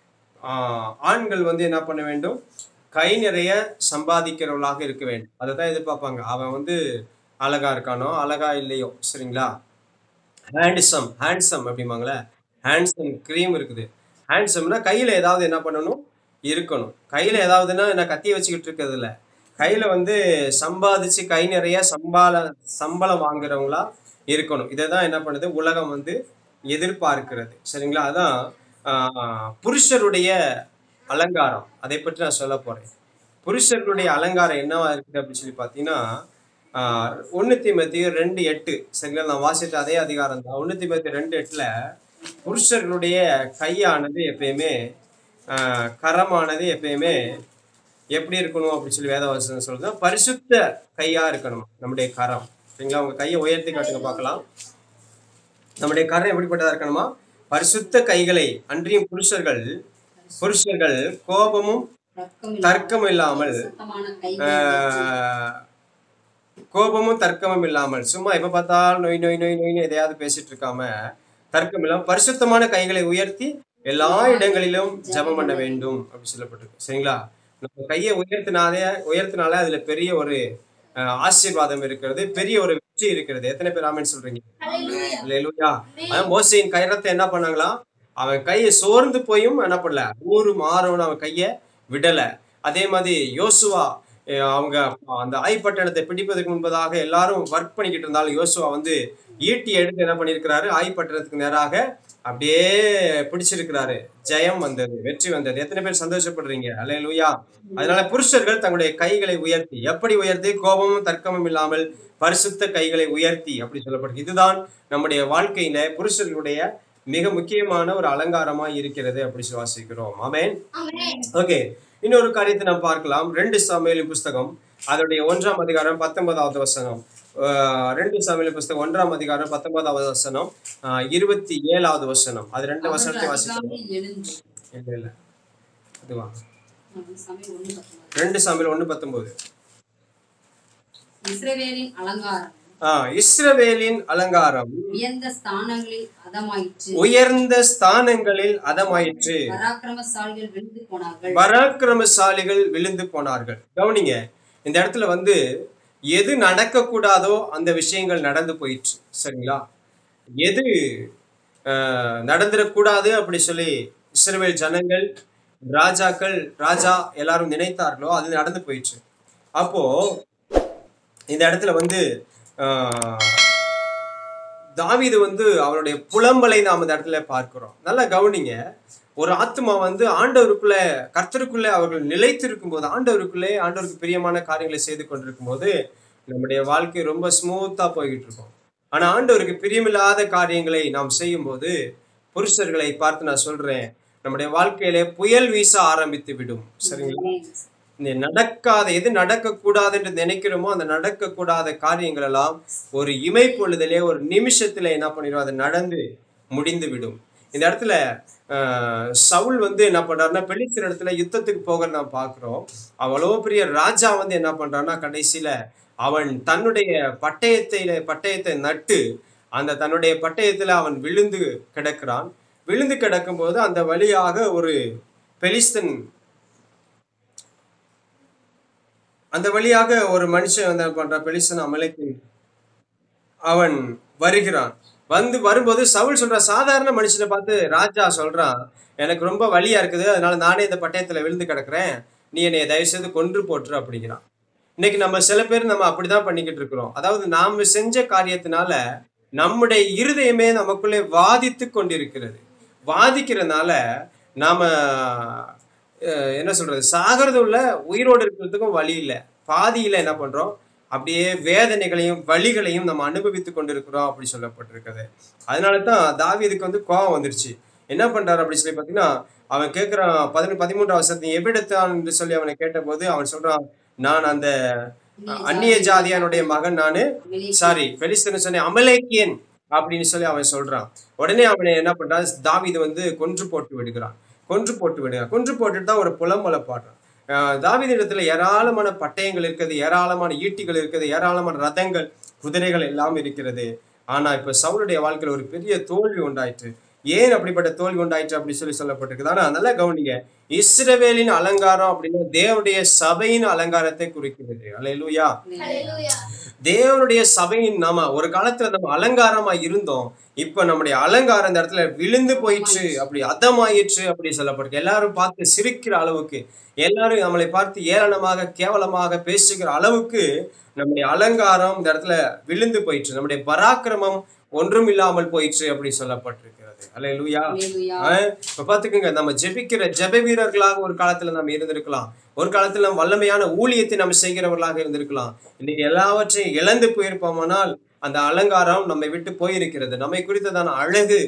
ஆஹ் ஆண்கள் வந்து என்ன பண்ண வேண்டும், கை நிறைய சம்பாதிக்கிறவர்களாக இருக்க வேண்டும். அதை தான் எதிர்பார்ப்பாங்க. அவன் வந்து அழகா இருக்கானோ அழகா இல்லையோ, சரிங்களா, ஹேண்ட்ஸம் ஹேண்ட்ஸம் அப்படிம்பாங்களே, ஹேண்ட்ஸம் க்ரீம் இருக்குது. ஹேண்ட்ஸம்னா கையில் ஏதாவது என்ன பண்ணணும், இருக்கணும். கையில் ஏதாவதுன்னா என்ன கத்தியை வச்சுக்கிட்டு இருக்கிறது இல்லை, கையில் வந்து சம்பாதிச்சு கை நிறைய சம்பால சம்பளம் வாங்குறவங்களா இருக்கணும். இதை தான் என்ன பண்ணுது உலகம் வந்து எதிர்பார்க்கிறது. சரிங்களா? அதான் ஆஹ் புருஷருடைய அலங்காரம். அதை பற்றி நான் சொல்ல போறேன். புருஷர்களுடைய அலங்காரம் என்னவா இருக்குது அப்படின்னு சொல்லி பார்த்தீங்கன்னா, ஆஹ் ஒன்னு தீமோத்தேயு ரெண்டு எட்டு, சரிங்களா, நான் வாசித்த அதே அதிகாரம் தான். ஒன்னு தீமோத்தேயு ரெண்டு எட்டுல புருஷர்களுடைய கையானது எப்பயுமே ஆஹ் கரமானது எப்பயுமே எப்படி இருக்கணும் அப்படின்னு சொல்லி வேதவசனம் சொல்லுது, பரிசுத்த கையா இருக்கணும் நம்முடைய கரம். சரிங்களா? உங்க கையை உயர்த்தி காட்டுங்க பார்க்கலாம். நம்முடைய கரம் எப்படிப்பட்டதா இருக்கணுமா, பரிசுத்த கைகளை. அன்றியும் புருஷர்கள் புருஷர்கள் கோபமும் தர்க்கமும் இல்லாமல், ஆஹ் கோபமும் தர்க்கமும் இல்லாமல், சும்மா எப்ப பார்த்தாலும் நொய் நொய் நொய் நொய்னு எதையாவது பேசிட்டு இருக்காம, தர்க்கம் இல்லாமல் பரிசுத்தமான கைகளை உயர்த்தி எல்லா இடங்களிலும் ஜெபம் பண்ண வேண்டும் அப்படி சொல்லப்பட்டிருக்கு. சரிங்களா? நம்ம கையை உயர்த்தினாலே உயர்த்தினாலே அதுல பெரிய ஒரு ஆசீர்வாதம் இருக்கிறது, பெரிய ஒரு வெற்றி இருக்கிறது. எத்தனை பேர் ஆமென் சொல்றீங்க? அல்லேலூயா. அதான் மோசேயின் கயிறத்தை என்ன பண்ணாங்களா, அவன் கையை சோர்ந்து போயும் என்ன பண்ணல, ஊரு மாறவன் அவன் கையை விடல. அதே மாதிரி யோசுவா, அவங்க அந்த ஆய்பட்டணத்தை பிடிப்பதற்கு முன்பதாக எல்லாரும் ஒர்க் பண்ணிக்கிட்டு இருந்தாலும் யோசுவா வந்து ஈட்டி எடுத்து என்ன பண்ணியிருக்கிறாரு, ஆய்பட்டணத்துக்கு நேராக அப்படியே பிடிச்சிருக்கிறாரு. ஜெயம் வந்தது, வெற்றி வந்தது. எத்தனை பேர் சந்தோஷப்படுறீங்க? அல்லேலூயா. அதனால புருஷர்கள் தங்களுடைய கைகளை உயர்த்தி, எப்படி உயர்த்தி, கோபமும் தர்க்கமும் இல்லாமல் பரிசுத்த கைகளை உயர்த்தி அப்படி சொல்லப்படுது. இதுதான் நம்முடைய வாழ்க்கையில புருஷர்களுடைய மிக முக்கியமான ஒரு அலங்காரமா இருக்கிறது அப்படி சொல்லி வாசிக்கிறோம். ஆமென். ஓகே. இன்னொரு காரியத்தை நாம் பார்க்கலாம். ரெண்டு சாமுவேலின் புஸ்தகம் அதனுடைய ஒன்றாம் அதிகாரம் பத்தொன்பதாவது வசனம். ரெண்டு சாமுவேலின் புஸ்தகம் ஒன்றாம் அதிகாரம் பத்தொன்பதாவது வசனம், இருபத்தி ஏழாவது வசனம். அது ரெண்டு வசனத்தை வாசிக்கிறோம். இல்ல இல்ல அதுவா, ரெண்டு சாமுவேல் ஒன்னு பத்தொன்பது. இஸ்ரவேலின் அலங்காரம் ஆஹ் இஸ்ரவேலின் அலங்காரம் உயர்ந்த ஸ்தானங்களில் அதமாயிற்று உயர்ந்த ஸ்தானங்களில் அதமாயிற்று பராக்கிரமசாலிகள் விழுந்து போனார்கள் பராக்கிரமசாலிகள் விழுந்து போனார்கள். கவனிங்க, இந்த இடத்துல வந்து எது நடக்கக்கூடாதோ அந்த விஷயங்கள் நடந்து போயிடுச்சு. சரிங்களா? எது அஹ், நடந்துடக்கூடாது அப்படி சொல்லி இஸ்ரவேல் ஜனங்கள், ராஜாக்கள், ராஜா எல்லாரும் நினைத்தார்களோ அது நடந்து போயிடுச்சு. அப்போ இந்த இடத்துல வந்து ஆஹ், தாவீது வந்து அவருடைய புலம்பலை நாம் இந்த இடத்துல பார்க்கிறோம். நல்லா கவனிங்க. ஒரு ஆத்மா வந்து ஆண்டவருக்குள்ள, கர்த்தருக்குள்ள அவர்கள் நிலைத்திருக்கும் போது, ஆண்டவருக்குள்ளே ஆண்டவருக்கு பிரியமான காரியங்களை செய்து கொண்டிருக்கும் போது நம்முடைய வாழ்க்கை ரொம்ப ஸ்மூத்தா போய்கிட்டு இருக்கும். ஆனா ஆண்டவருக்கு பிரியமில்லாத காரியங்களை நாம் செய்யும் போது, புருஷர்களை பார்த்து நான் சொல்றேன், நம்முடைய வாழ்க்கையிலே புயல் வீச ஆரம்பித்து விடும். சரிங்களா? இந்த நடக்காத, எது நடக்கக்கூடாது என்று நினைக்கிறோமோ அந்த நடக்கக்கூடாத காரியங்கள் எல்லாம் ஒரு இமை பொழுதிலே, ஒரு நிமிஷத்துல என்ன பண்ணிடும், அது நடந்து முடிந்து விடும். இந்த இடத்துல ஆஹ் சவுல் வந்து என்ன பண்றாருன்னா, பெலிஸ்தர் இடத்துல யுத்தத்துக்கு போக நாம் பார்க்கிறோம். அவ்வளோ பெரிய ராஜா வந்து என்ன பண்றான்னா, கடைசியில அவன் தன்னுடைய பட்டயத்தில பட்டயத்தை நட்டு அந்த தன்னுடைய பட்டயத்துல அவன் விழுந்து கிடக்கிறான். விழுந்து கிடக்கும் போது அந்த வழியாக ஒரு பெலிஸ்தன், அந்த வழியாக ஒரு மனுஷன் வந்து பண்ற பெலிஸ்தன் அமலேக்கு அவன் வருகிறான். வந்து வரும்போது சவுல் சொல்ற, சாதாரண மனுஷனை பார்த்து ராஜா சொல்றான், எனக்கு ரொம்ப வலியா இருக்குது, அதனால நானே இந்த பட்டயத்துல விழுந்து கிடக்குறேன், நீ என்னை தயவு செய்து கொன்று போட்டுரு அப்படிங்கிறான். இன்னைக்கு நம்ம சில பேர் நம்ம அப்படிதான் பண்ணிக்கிட்டு இருக்கிறோம். அதாவது நாம செஞ்ச காரியத்தினால நம்முடைய இருதயமே நமக்குள்ளே வாதித்து கொண்டிருக்கிறது. வாதிக்கிறதுனால நாம அஹ், என்ன சொல்றது, சாகிறது உள்ள உயிரோடு இருக்கிறதுக்கும் வழி இல்லை. பாதியில என்ன பண்றோம், அப்படியே வேதனைகளையும் வலிகளையும் நம்ம அனுபவித்து கொண்டிருக்கிறோம் அப்படி சொல்லப்பட்டிருக்குது. அதனால தான் தாவீதுக்கு வந்து கோபம் வந்துருச்சு. என்ன பண்றாரு அப்படி சொல்லி பார்த்தீங்கன்னா, அவன் கேட்கிறான், பதினொன்று பதிமூன்றாம் வருஷத்தை எவ்விடத்தான் என்று சொல்லி அவனை கேட்டபோது அவன் சொல்றான், நான் அந்த அந்நிய ஜாதியானுடைய மகன், நானு சாரி பெலிஸ்தன் சொன்ன அமலேக்கியன் அப்படின்னு சொல்லி அவன் சொல்றான். உடனே அவனை என்ன பண்றான், தாவீது வந்து கொன்று போட்டு விடுகிறான். கொன்று போட்டு விடுகிறான். கொன்று போட்டுட்டு தான் ஒரு புலம்பலை பாடுறான். தாவீது இடத்துல ஏராளமான பட்டயங்கள் இருக்குது, ஏராளமான ஈட்டிகள் இருக்குது, ஏராளமான ரதங்கள், குதிரைகள் எல்லாம் இருக்கிறது. ஆனா இப்ப சவுலுடைய வாழ்க்கையில ஒரு பெரிய தோல்வி உண்டாயிற்று. ஏன் அப்படிப்பட்ட தோல்வி உண்டாயிற்று அப்படி சொல்லி சொல்லப்பட்டிருக்குது. ஆனா நல்லா கவனிங்க, இஸ்ரவேலின் அலங்காரம் அப்படின்னா தேவனுடைய சபையின் அலங்காரத்தை குறிக்கிறது. அல்லேலூயா. ஹalleluya. தேவனுடைய சபையின் நாம ஒரு காலத்துல நம்ம அலங்காரமா இருந்தோம். இப்ப நம்முடைய அலங்காரம் இந்த இடத்துல விழுந்து போயிடுச்சு, அப்படி அதமாயிற்று அப்படி சொல்லப்பட்டிருக்கு. எல்லாரும் பார்த்து சிரிக்கிற அளவுக்கு, எல்லாரும் நம்மளை பார்த்து ஏளனமாக கேவலமாக பேசுகிற அளவுக்கு நம்முடைய அலங்காரம் இந்த இடத்துல விழுந்து போயிற்று. நம்முடைய பராக்கிரமம் ஒன்றும் இல்லாமல் போயிற்று அப்படி சொல்லப்பட்டிருக்கிறது. அல்லேலூயா. இப்ப பாத்துக்கோங்க, நம்ம ஜெபிக்கிற ஜெப வீரர்களாக ஒரு காலத்துல நம்ம இருந்திருக்கலாம். ஒரு காலத்துல நம்ம வல்லமையான ஊழியத்தை நம்ம செய்கிறவர்களாக இருந்திருக்கலாம். இன்னைக்கு எல்லாவற்றையும் இழந்து போயிருப்போமானால் அந்த அலங்காரம் நம்மை விட்டு போயிருக்கிறது. நம்மை குறித்ததான அழகு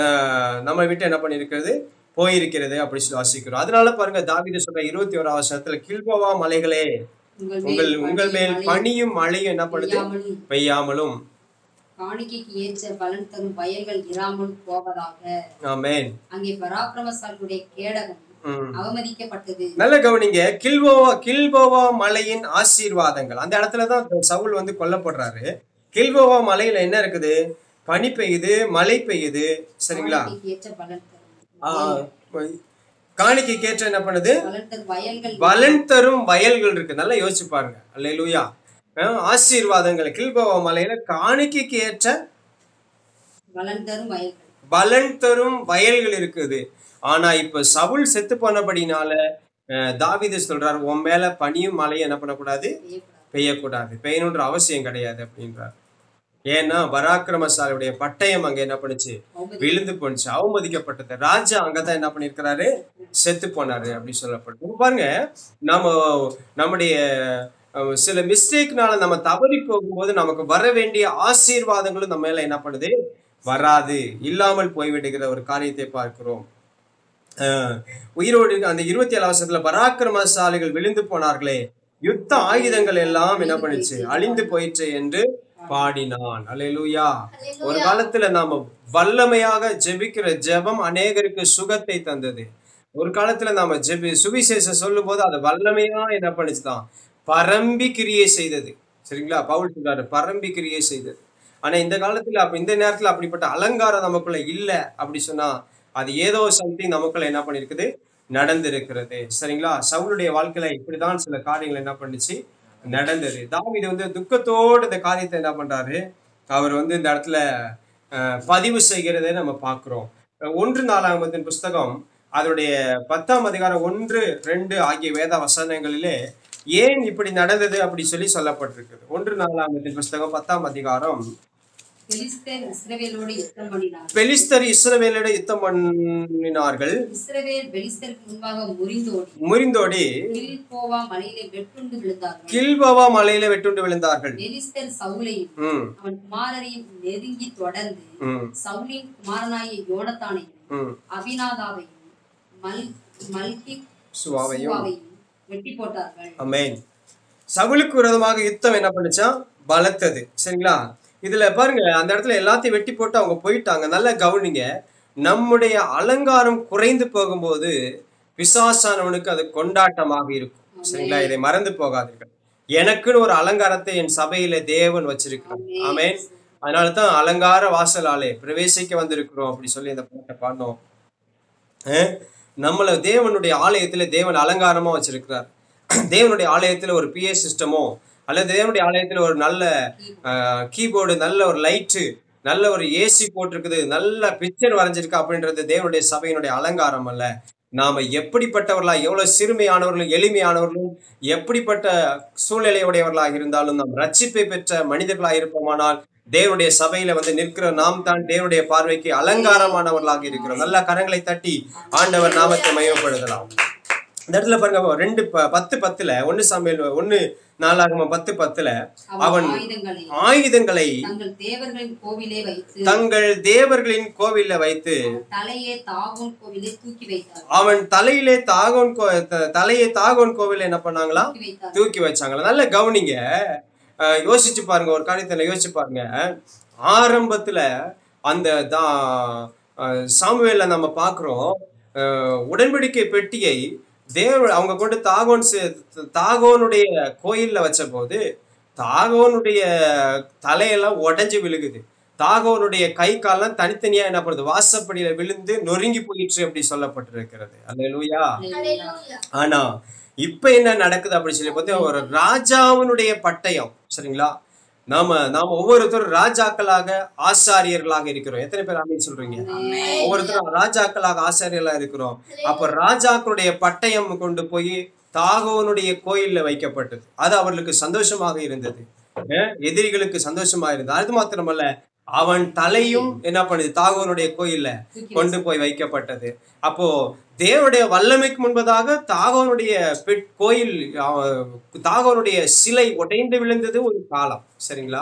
ஆஹ் நம்மை விட்டு என்ன பண்ணிருக்கிறது, போயிருக்கிறது அப்படி சொல்லி வாசிக்கிறோம். அதனால பாருங்க, தாவீது சொல்ற இருபத்தி ஓராவது வசனத்துல, கில்போவா மலைகளே, உங்கள் உங்கள் மேல் பனியும் மழையும் என்ன பண்ணுது, பெய்யாமலும் காணிக்கைக்கு ஏற்ற பலன் தரும் வயல்கள் இராமல் போவதாக. ஆமென். அங்கே பராக்கிரமசாலிகளுடைய கேடகம் அவமதிக்கப்பட்டது. நல்ல கவனிங்க, கில்போவா கில்போவா மலையின் ஆசீர்வாதங்கள். அந்த இடத்துலதான் சவுல் வந்து கொல்லப்படுறாரு. கில்போவா மலையில என்ன இருக்குது, பனி பெய்யுது, மழை பெய்யுது. சரிங்களா? காணிக்கைக்கு ஏற்ற பலன் தரும் ஆஹ் காணிக்கைக்கு ஏற்ற என்ன பண்ணுது, பலன் தரும் வயல்கள் பலன் தரும் வயல்கள் இருக்கு. நல்லா யோசிச்சு பாருங்க. அல்லேலூயா. ஆசீர்வாதங்கள் கில்போவா மலையில காணிக்கைக்கு ஏற்ற பலன் தரும் வயல்கள் பலன் தரும் வயல்கள் இருக்குது. ஆனா இப்ப சவுல் செத்து போனபடினால தாவீது சொல்றாரு, உன் மேல பனியும் மழையும் என்ன பண்ணக்கூடாது, பெய்யக்கூடாது, பெய்யணுன்ற அவசியம் கிடையாது அப்படின்றார். ஏன்னா பராக்கிரமசாலியுடைய பட்டயம் அங்க என்ன பண்ணுச்சு, விழுந்து போனுச்சு, அவமதிக்கப்பட்டது. ராஜா அங்கதான் என்ன பண்ணிருக்கிறாரு, செத்து போனாரு அப்படி சொல்லப்பட்டு. பாருங்க, நம்ம நம்முடைய சில மிஸ்டேக்னால நம்ம தவறி போகும்போது நமக்கு வர வேண்டிய ஆசீர்வாதங்களும் நம்ம மேல என்ன பண்ணுது, வராது, இல்லாமல் போய்விடுகிற ஒரு காரியத்தை பார்க்கிறோம். அஹ் உயிரோடு அந்த இருபத்தி ஏழு வருஷத்துல பராக்கிரமசாலிகள் விழுந்து போனார்களே, யுத்த ஆயுதங்கள் எல்லாம் என்ன பண்ணுச்சு, அழிந்து போயிற்று என்று பாடினான். அல்லேலூயா. ஒரு காலத்துல நாம வல்லமையாக ஜெபிக்கிற ஜெபம் அநேகருக்கு சுகத்தை தந்தது. ஒரு காலத்துல நாம ஜெபி சுவிசேஷம் சொல்லும் போது அது வல்லமையா என்ன பண்ணுச்சுதான், பரம்பி கிரியை செய்தது. சரிங்களா? பவுல் சொல்றாரு, பரம்பி கிரியை செய்தது. ஆனா இந்த காலத்துல அப்ப இந்த நேரத்துல அப்படிப்பட்ட அலங்காரம் நமக்குள்ள இல்ல அப்படி சொன்னா அது ஏதோ சம்திங் நமக்குள்ள என்ன பண்ணிருக்குது, நடந்திருக்கிறது. சரிங்களா? சவுலுடைய வாழ்க்கையில இப்படிதான் சில காரியங்கள் என்ன பண்ணுச்சு, நடந்தது. தாவீது வந்து துக்கத்தோடு இந்த காரியத்தை என்ன பண்றாரு, அவர் வந்து இந்த இடத்துல அஹ், பதிவு செய்கிறதை நம்ம பார்க்கிறோம். ஒன்று நாளாகமத்தின் புஸ்தகம் அதனுடைய பத்தாம் அதிகாரம் ஒன்று ரெண்டு ஆகிய வேத வசனங்களிலே ஏன் இப்படி நடந்தது அப்படி சொல்லி சொல்லப்பட்டிருக்குது. ஒன்று நாளாகமத்தின் புஸ்தகம் பத்தாம் அதிகாரம். பெலிஸ்தர் இஸ்ரவேலோடு யுத்தம் பண்ணினார்கள். பெலிஸ்தர் இஸ்ரவேலோடு யுத்தம் பண்ணினார்கள். இஸ்ரவேல் பெலிஸ்தருக்கு முன்பாக முறிந்தோடி முறிந்தோடி கில்போவா மலையிலே வெட்டுண்டு விழுந்தார்கள். கில்போவா மலையில வெட்டுண்டு விழுந்தார்கள். பெலிஸ்தர் சவுலையும் ம் அவன் குமாரரையும் நெருங்கி தொடர்ந்து ம் சவுலின் குமாரனாகிய யோனத்தானையும் ம் அபினாதாவையும் மல் மல்கி சுவாவையும் சுவாவையும் வெட்டி போட்டார்கள். ஆமென். சவுலுக்கு விரோதமாக யுத்தம் என்ன பண்ணுச்சா, பலத்தது. சரிங்களா? இதுல பாருங்க, அந்த இடத்துல எல்லாத்தையும் வெட்டி போட்டு அவங்க போயிட்டாங்க. நல்லா கவனிங்க, நம்முடைய அலங்காரம் குறைந்து போகும்போது பிசாசானவனுக்கு அது கொண்டாட்டமாக இருக்கும். சரிங்களா? இதை மறந்து போகாதீர்கள். எனக்குன்னு ஒரு அலங்காரத்தை என் சபையில தேவன் வச்சிருக்கிறார். ஆமென். அதனாலதான் அலங்கார வாசலாலே பிரவேசிக்க வந்திருக்கிறோம் அப்படி சொல்லி இந்த பாட்டை பாடணும். அஹ் நம்மள தேவனுடைய ஆலயத்துல தேவன் அலங்காரமா வச்சிருக்கிறார். தேவனுடைய ஆலயத்துல ஒரு பிஏ சிஸ்டமோ அல்லது தேவனுடைய ஆலயத்துல ஒரு நல்ல கீபோர்டு, நல்ல ஒரு லைட்டு, நல்ல ஒரு ஏசி போட்டிருக்குது, நல்ல பிக்சர் வரைஞ்சிருக்கு அப்படின்றது தேவனுடைய சபையினுடைய அலங்காரம் அல்ல. நாம எப்படிப்பட்டவர்களா, எவ்வளவு சிறுமையானவர்களும் எளிமையானவர்களும் எப்படிப்பட்ட சூழ்நிலையுடையவர்களாக இருந்தாலும் நாம் ரட்சிப்பை பெற்ற மனிதர்களாக இருப்போமானால் தேவனுடைய சபையில வந்து நிற்கிற நாம் தான் தேவனுடைய பார்வைக்கு அலங்காரமானவர்களாக இருக்கிறோம். நல்ல கரங்களை தட்டி ஆண்டவர் நாமத்தை மகிமைப்படுத்தலாம். இந்த இடத்துல பாருங்க, ரெண்டு பத்து பத்துல ஒன்னு சாமுவேல் ஒன்னு நாளாகமம் பத்து பத்துல அவன் ஆயுதங்களை தங்கள் தேவர்களின் கோவிலே வைத்து தங்கள் தேவர்களின் கோவில வைத்து தலையே தாகோன் கோவிலே தூக்கி வைத்தார். அவன் தலையிலே தாகோன் தலையை தாகோன் கோவில என்ன பண்ணாங்களா, தூக்கி வச்சாங்களா. நல்ல கவனிங்க, யோசிச்சு பாருங்க, ஒரு காரியத்துல யோசிச்சு பாருங்க. ஆரம்பத்துல அந்த சாமுவேல்ல நம்ம பாக்குறோம், உடன்படிக்கை பெட்டியை தேவ அவங்க கொண்டு தாகோன் தாகோனுடைய கோயில்ல வச்ச போது தாகோனுடைய தலையெல்லாம் உடஞ்சு விழுகுது. தாகோனுடைய கை கால்லாம் தனித்தனியா என்ன பண்ணுது, வாசப்படியில விழுந்து நொறுங்கி போயிடுச்சு அப்படி சொல்லப்பட்டிருக்கிறது. அல்லேலூயா. ஆனா இப்ப என்ன நடக்குது அப்படி சொல்லி பார்த்தா, ஒரு ராஜாவினுடைய பட்டயம். சரிங்களா? நாம நாம ஒவ்வொருத்தரும் ராஜாக்களாக ஆசாரியர்களாக இருக்கிறோம். எத்தனை பேர் ஆமென் சொல்றீங்க? ஒவ்வொருத்தரும் ராஜாக்களாக ஆசாரியர்களாக இருக்கிறோம். அப்ப ராஜாக்களுடைய பட்டயம் கொண்டு போய் தாகோனுடைய கோயில்ல வைக்கப்பட்டது. அது அவர்களுக்கு சந்தோஷமாக இருந்தது, எதிரிகளுக்கு சந்தோஷமாக இருந்தது. அது மாத்திரமல்ல, அவன் தலையும் என்ன பண்ணுது, தாகோனுடைய கோயில்ல கொண்டு போய் வைக்கப்பட்டது. அப்போ தேவனுடைய வல்லமைக்கு முன்பதாக தாகோனுடைய கோயில், தாகோனுடைய சிலை உடைந்து விழுந்தது ஒரு காலம். சரிங்களா?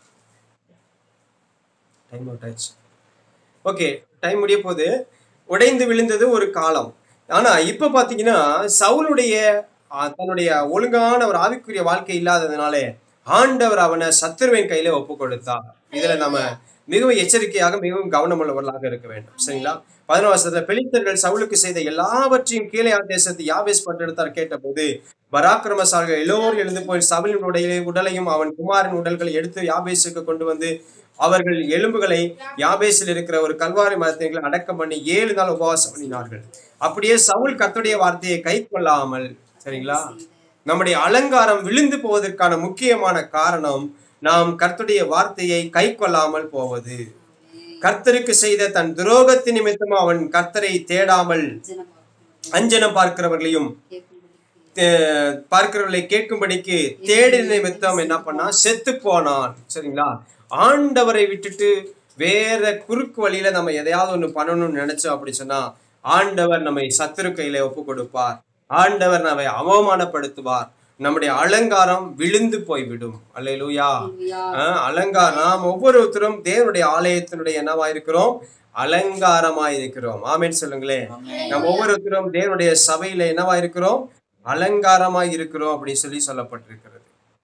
டைம் அவுட் ஆயிடுச்சு. ஓகே, டைம் முடிய போது. உடைந்து விழுந்தது ஒரு காலம். ஆனா இப்ப பாத்தீங்கன்னா சவுலுடைய தன்னுடைய ஒழுங்கான ஒரு ஆவிக்குரிய வாழ்க்கை இல்லாததுனாலே ஆண்டவர் அவனை சத்துருவின் கையில ஒப்பு கொடுத்தார். இதுல நம்ம மிகவும் எச்சரிக்கையாக மிகவும் கவனமுள்ளவர்களாக இருக்க வேண்டும். சரிங்களா? பதினோரு வருஷத்துல பெலிஸ்தர்கள் சவுலுக்கு செய்த எல்லாவற்றையும் கீழே தேசத்தை யாபேஸ் பட்டெடுத்தார் கேட்ட போது பராக்கிரமசாலிகள் எல்லோரும் எழுந்து போய் சவுலின் உடைய உடலையும் அவன் குமாரின் உடல்களை எடுத்து யாபேசுக்கு கொண்டு வந்து அவர்கள் எலும்புகளை யாபேசில் இருக்கிற ஒரு கல்வாரி மரத்தை அடக்கம் பண்ணி ஏழு நாள் உபவாசம் பண்ணினார்கள். அப்படியே சவுல் கர்த்தருடைய வார்த்தையை கை கொள்ளாமல், சரிங்களா, நம்முடைய அலங்காரம் விழுந்து போவதற்கான முக்கியமான காரணம் நாம் கர்த்தருடைய வார்த்தையை கை கொள்ளாமல் போவது. கர்த்தருக்கு செய்த தன் துரோகத்தின் நிமித்தம் அவன் கர்த்தரை தேடாமல் அஞ்சனம் பார்க்கிறவர்களையும் பார்க்கிறவர்களை கேட்கும்படிக்கு தேடி நிமித்தம் என்ன பண்ணா, செத்து போனான். சரிங்களா? ஆண்டவரை விட்டுட்டு வேற குறுக்கு வழியில நம்ம எதையாவது ஒண்ணு பண்ணணும்னு நினைச்சோம் அப்படி சொன்னா ஆண்டவர் நம்மை சத்துரு கையில ஒப்பு கொடுப்பார். ஆண்டவர் நம்மை அவமானப்படுத்துவார். நம்முடைய அலங்காரம் விழுந்து போய்விடும். அல்லேலூயா. அலங்காரம், நாம் ஒவ்வொருத்தரும் தேவனுடைய ஆலயத்தினுடைய என்னவா இருக்கிறோம், அலங்காரமா இருக்கிறோம். ஆமென் சொல்லுங்களேன். நம்ம ஒவ்வொருத்தரும் தேவனுடைய சபையில என்னவா இருக்கிறோம், அலங்காரமா இருக்கிறோம் அப்படின்னு சொல்லி சொல்லப்பட்டிருக்கிறது.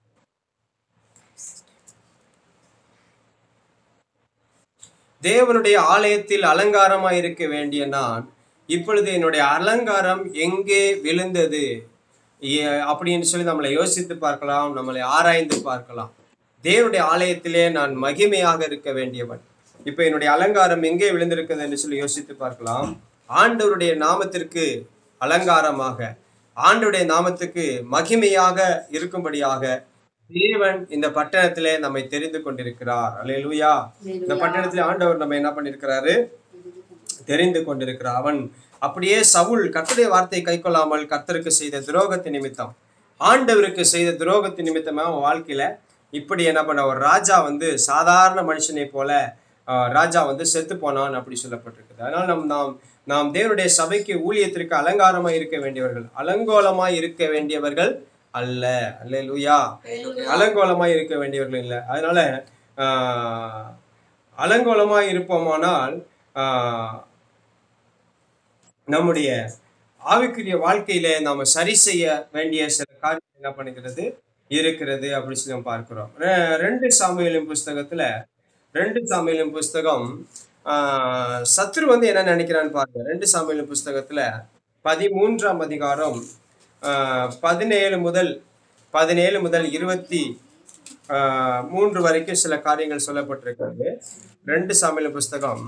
தேவனுடைய ஆலயத்தில் அலங்காரமா இருக்க வேண்டிய நான் இப்பொழுது என்னுடைய அலங்காரம் எங்கே விழுந்தது அப்படின்னு சொல்லி நம்மளை யோசித்து பார்க்கலாம், நம்மளை ஆராய்ந்து பார்க்கலாம். தேவனுடைய ஆலயத்திலே நான் மகிமையாக இருக்க வேண்டியவன். இப்ப என்னுடைய அலங்காரம் எங்கே விழுந்திருக்குது என்று சொல்லி யோசித்து பார்க்கலாம். ஆண்டவருடைய நாமத்திற்கு அலங்காரமாக, ஆண்டவருடைய நாமத்துக்கு மகிமையாக இருக்கும்படியாக தேவன் இந்த பட்டணத்திலே நம்மை தெரிந்து கொண்டிருக்கிறார். அல்லேலூயா. இந்த பட்டணத்திலே ஆண்டவர் நம்ம என்ன பண்ணிருக்கிறாரு? தெரிந்து கொண்டிருக்கிறார். அவன் அப்படியே சவுல் கர்த்தருடைய வார்த்தையை கைக்கொள்ளாமல் கர்த்தருக்கு செய்த துரோகத்தின் நிமித்தம், ஆண்டவருக்கு செய்த துரோகத்தின் நிமித்தமா அவன் வாழ்க்கையில இப்படி என்ன பண்ண, ஒரு ராஜா வந்து சாதாரண மனுஷனை போல ராஜா வந்து செத்து போனான் அப்படி சொல்லப்பட்டிருக்குது. அதனால் நம் நாம் நாம் தேவனுடைய சபைக்கு ஊழியத்திற்கு அலங்காரமாய் இருக்க வேண்டியவர்கள், அலங்கோலமாய் இருக்க வேண்டியவர்கள் அல்ல. அல்லேலூயா. அலங்கோலமாய் இருக்க வேண்டியவர்கள் இல்லை. அதனால ஆஹ் அலங்கோலமாய் இருப்போமானால் ஆஹ் நம்முடைய ஆவிக்குரிய வாழ்க்கையில நாம சரி செய்ய வேண்டிய சில காரியம் என்ன பண்ணுகிறது இருக்கிறது அப்படி சொல்லி நம்ம பார்க்கிறோம். ரெண்டு சாமுவேலின் புஸ்தகத்துல ரெண்டு சாமுவேலின் புஸ்தகம் ஆஹ் சத்ரு வந்து என்ன நினைக்கிறான்னு பாருங்க. ரெண்டு சாமுவேலின் புஸ்தகத்துல பதிமூன்றாம் அதிகாரம் ஆஹ் பதினேழு முதல் பதினேழு முதல் இருபத்தி ஆஹ் மூன்று வரைக்கும் சில காரியங்கள் சொல்லப்பட்டிருக்கிறது. ரெண்டு சாமுவேலின் புஸ்தகம்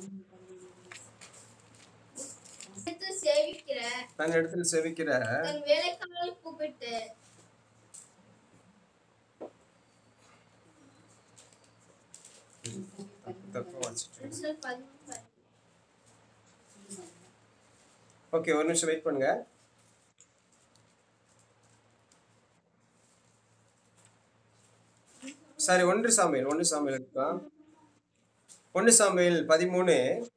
தன் இடத்துல சேவிக்கிற வேலைக்காரர்கள் கூப்பிட்டு ஓகே, ஒரு நிமிஷம் வெயிட் பண்ணுங்க. சரி, ஒன்று சாமுவேல் ஒன்று சாமுவேல் இருக்கா? ஒன்று சாமுவேல் பதிமூணு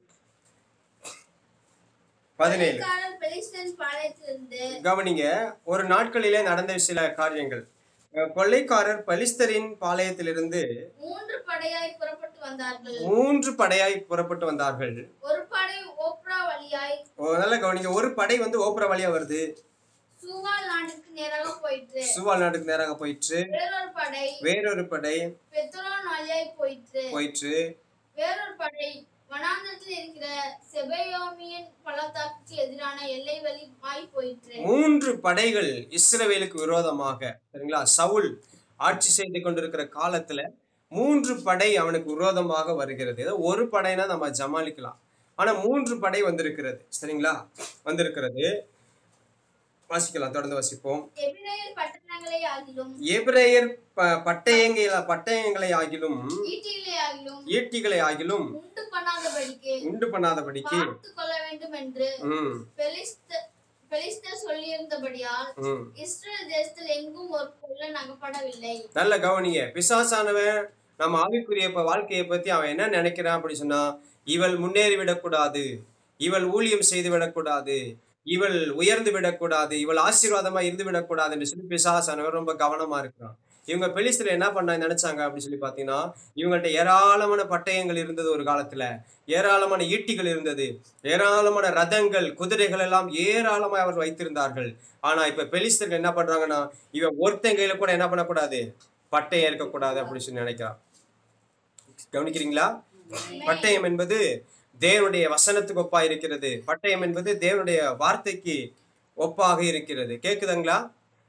பதினேழு. கவனிங்க, ஒரு நாட்களிலே நடந்த சில காரியங்கள். கொள்ளைக்காரர் பெலிஸ்தரின் பாளையத்திலிருந்து மூன்று படையாய் புறப்பட்டு வந்தார்கள். மூன்று படையாய் புறப்பட்டு வந்தார்கள். ஒரு படை ஓப்ரா வழியாய், நல்ல கவனிங்க, ஒரு படை வந்து ஓப்ரா வழியா வருது. சூவால் நாட்டுக்கு நேராக போயிற்று. சூவால் நாட்டுக்கு நேராக போயிற்று. வேறொரு படை வேறொரு படை பெத்ரோன் வழியாய் போயிற்று. போயிற்று. வேறொரு படை வனாந்தரத்தில் இருக்கிற செபயோமியின் பள்ளத்தாக்குக்கு எதிரான எல்லை வழியாய் போயிற்று. மூன்று படைகள் இஸ்ரவேலுக்கு விரோதமாக, சரிங்களா, சவுல் ஆட்சி செய்து கொண்டிருக்கிற காலத்துல மூன்று படை அவனுக்கு விரோதமாக வருகிறது. ஏதோ ஒரு படைனா நம்ம ஜமாளிக்கலாம், ஆனா மூன்று படை வந்திருக்கிறது. சரிங்களா, வந்திருக்கிறது. வாசிக்கலாம், தொடர்ந்து வாசிப்போம். எபிரேயர் பட்டணங்களை ஆகிலும் எபிரேயர் பட்டயங்களை பட்டயங்களை ஆகிலும் ஈட்டிகளை ஆகிலும் ஈட்டிகளை ஆகிலும் உண்டு பண்ணாதபடிக்கு உண்டு பண்ணாதபடிக்கு பார்த்துக் கொள்ள வேண்டும் என்று பெலிஸ்தர் சொல்லியிருந்தபடியால் இஸ்ரவேல் தேசத்தில் எங்கும் ஒரு கொள்ளன் அகப்படவில்லை. நல்ல கவனிங்க, பிசாசானவன் நம்ம ஆவிக்குரிய வாழ்க்கையை பத்தி அவன் என்ன நினைக்கிறான் அப்படி சொன்னா, இவள் முன்னேறி விடக்கூடாது, இவள் ஊழியம் செய்து விடக்கூடாது, இவள் உயர்ந்து விடக்கூடாது, இவள் ஆசீர்வாதமா இருந்து விடக்கூடாது என்று சொல்லி பிசாசானவர் ரொம்ப கவனமா இருக்கிறான். இவங்க பெலிஸ்தர் என்ன பண்ண நினைச்சாங்க அப்படின்னு சொல்லி பாத்தீங்கன்னா, இவங்கள்ட்ட ஏராளமான பட்டயங்கள் இருந்தது, ஒரு காலத்துல ஏராளமான ஈட்டிகள் இருந்தது, ஏராளமான ரதங்கள் குதிரைகள் எல்லாம் ஏராளமா அவர் வைத்திருந்தார்கள். ஆனா இப்ப பெலிஸ்தர்கள் என்ன பண்றாங்கன்னா, இவன் ஒருத்தன் கையில கூட என்ன பண்ணக்கூடாது, பட்டயம் இருக்கக்கூடாது அப்படின்னு சொல்லி நினைக்கிறான். கவனிக்கிறீங்களா? பட்டயம் என்பது தேவனுடைய வசனத்துக்கு ஒப்பா இருக்கிறது. பட்டயம் என்பது தேவனுடைய வார்த்தைக்கு ஒப்பாக இருக்கிறது. கேக்குதுங்களா?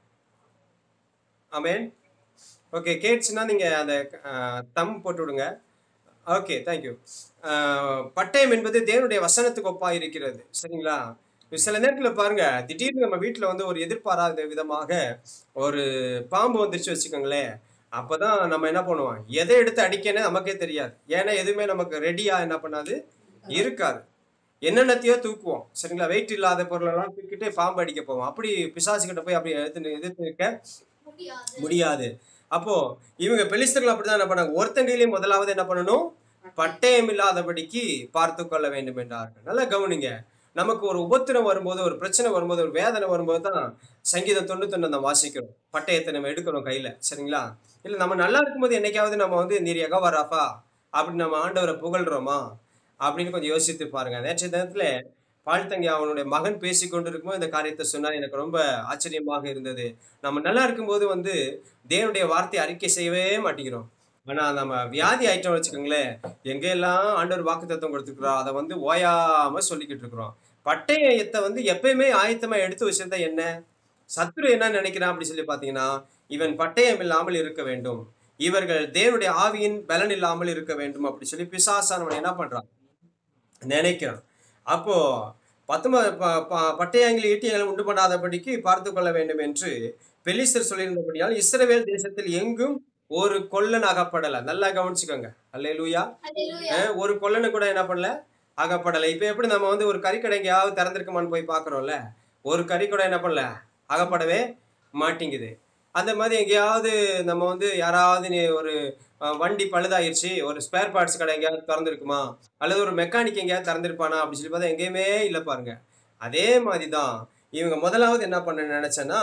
ஆமென். ஓகே, கேட்ச்சுன்னா நீங்க அந்த தம் போட்டு விடுங்க. Okay, thank you. பட்டயம் என்பது தேவனுடைய வசனத்துக்கு ஒப்பா இருக்கிறது. சரிங்களா? சில நேரத்தில் பாருங்க, திடீர்னு நம்ம வீட்டில் வந்து ஒரு எதிர்பாராத விதமாக ஒரு பாம்பு வந்துருச்சு வச்சுக்கோங்களேன். அப்போதான் நம்ம என்ன பண்ணுவோம், எதை எடுத்து அடிக்கன்னு நமக்கே தெரியாது. ஏன்னா எதுவுமே நமக்கு ரெடியா என்ன பண்ணாது இருக்காது. என்னென்னத்தையோ தூக்குவோம். சரிங்களா? வெயிட் இல்லாத பொருளெல்லாம் தூக்கிட்டு பாம்பு அடிக்க போவோம். அப்படி பிசாசுகிட்ட போய் அப்படி எதிர்த்து எதிர்த்து நிற்க முடியாது. அப்போ இவங்க பெலிஸ்தர்கள் அப்படிதான் என்ன பண்ணாங்க, ஒருத்தங்கையிலேயே முதலாவது என்ன பண்ணணும், பட்டயம் இல்லாதபடிக்கு பார்த்து கொள்ள வேண்டும் என்றார்கள். நல்லா கவனிங்க, நமக்கு ஒரு உபத்திரம் வரும்போது, ஒரு பிரச்சனை வரும்போது, ஒரு வேதனை வரும்போது தான் சங்கீதம் தொண்ணூத்தொன்னு நம்ம வாசிக்கிறோம், பட்டயத்தை நம்ம எடுக்கிறோம் கையில. சரிங்களா? இல்லை நம்ம நல்லா இருக்கும்போது என்னைக்காவது நம்ம வந்து நீர் யெகோவா ராஃபா அப்படின்னு நம்ம ஆண்டவரை புகழ்றோமா அப்படின்னு கொஞ்சம் யோசித்து பாருங்க. நேற்றைய தினத்துல பால்தங்கி அவனுடைய மகன் பேசி கொண்டு இருக்கும்போது இந்த காரியத்தை சொன்னா எனக்கு ரொம்ப ஆச்சரியமாக இருந்தது. நம்ம நல்லா இருக்கும்போது வந்து தேவனுடைய வார்த்தையை அறிக்கை செய்யவே மாட்டேங்கிறோம். ஆனா நம்ம வியாதி ஆயிட்டோம் வச்சுக்கோங்களேன், எங்கெல்லாம் ஆண்டவர் வாக்கு தத்துவம் கொடுத்துருக்குறோம் அதை வந்து ஓயாம சொல்லிக்கிட்டு இருக்கிறோம். பட்டயத்தை வந்து எப்பயுமே ஆயத்தமா எடுத்து வச்சிருந்தா என்ன, சத்துரு என்ன நினைக்கிறான் அப்படி சொல்லி பாத்தீங்கன்னா, இவன் பட்டயம் இல்லாமல் இருக்க வேண்டும், இவர்கள் தேவனுடைய ஆவியின் பலன் இல்லாமல் இருக்க வேண்டும் அப்படி சொல்லி பிசாசானவன் என்ன பண்றான் நினைக்கிறான். அப்போ பத்தும ப- ப- பட்டயங்களை ஈட்டியங்களை உண்டு பண்ணாதபடிக்கு பார்த்து கொள்ள வேண்டும் என்று பெலிஸ்தர் சொல்லியிருந்தபடியால் இஸ்ரவேல் தேசத்தில் எங்கும் ஒரு கொல்லன் அகப்படலை. நல்லா கவனிச்சுக்கோங்க. அல்லேலூயா. அஹ் ஒரு கொல்லனு கூட என்ன பண்ணல, அகப்படலை. இப்ப எப்படி நம்ம வந்து ஒரு கறிக்கடை எங்கேயாவது திறந்திருக்குமான்னு போய் பார்க்குறோம்ல, ஒரு கறிக்கடை என்ன பண்ணல, அகப்படவே மாட்டேங்குது. அந்த மாதிரி எங்கேயாவது நம்ம வந்து யாராவது நீ ஒரு அஹ், வண்டி பழுதாயிருச்சு, ஒரு ஸ்பேர் பார்ட்ஸ் கடை எங்கேயாவது திறந்துருக்குமா, அல்லது ஒரு மெக்கானிக் எங்கேயாவது திறந்திருப்பானா அப்படின்னு சொல்லி பார்த்தா எங்கேயுமே இல்லை பாருங்க. அதே மாதிரி தான் இவங்க முதலாவது என்ன பண்ண நினைச்சேன்னா,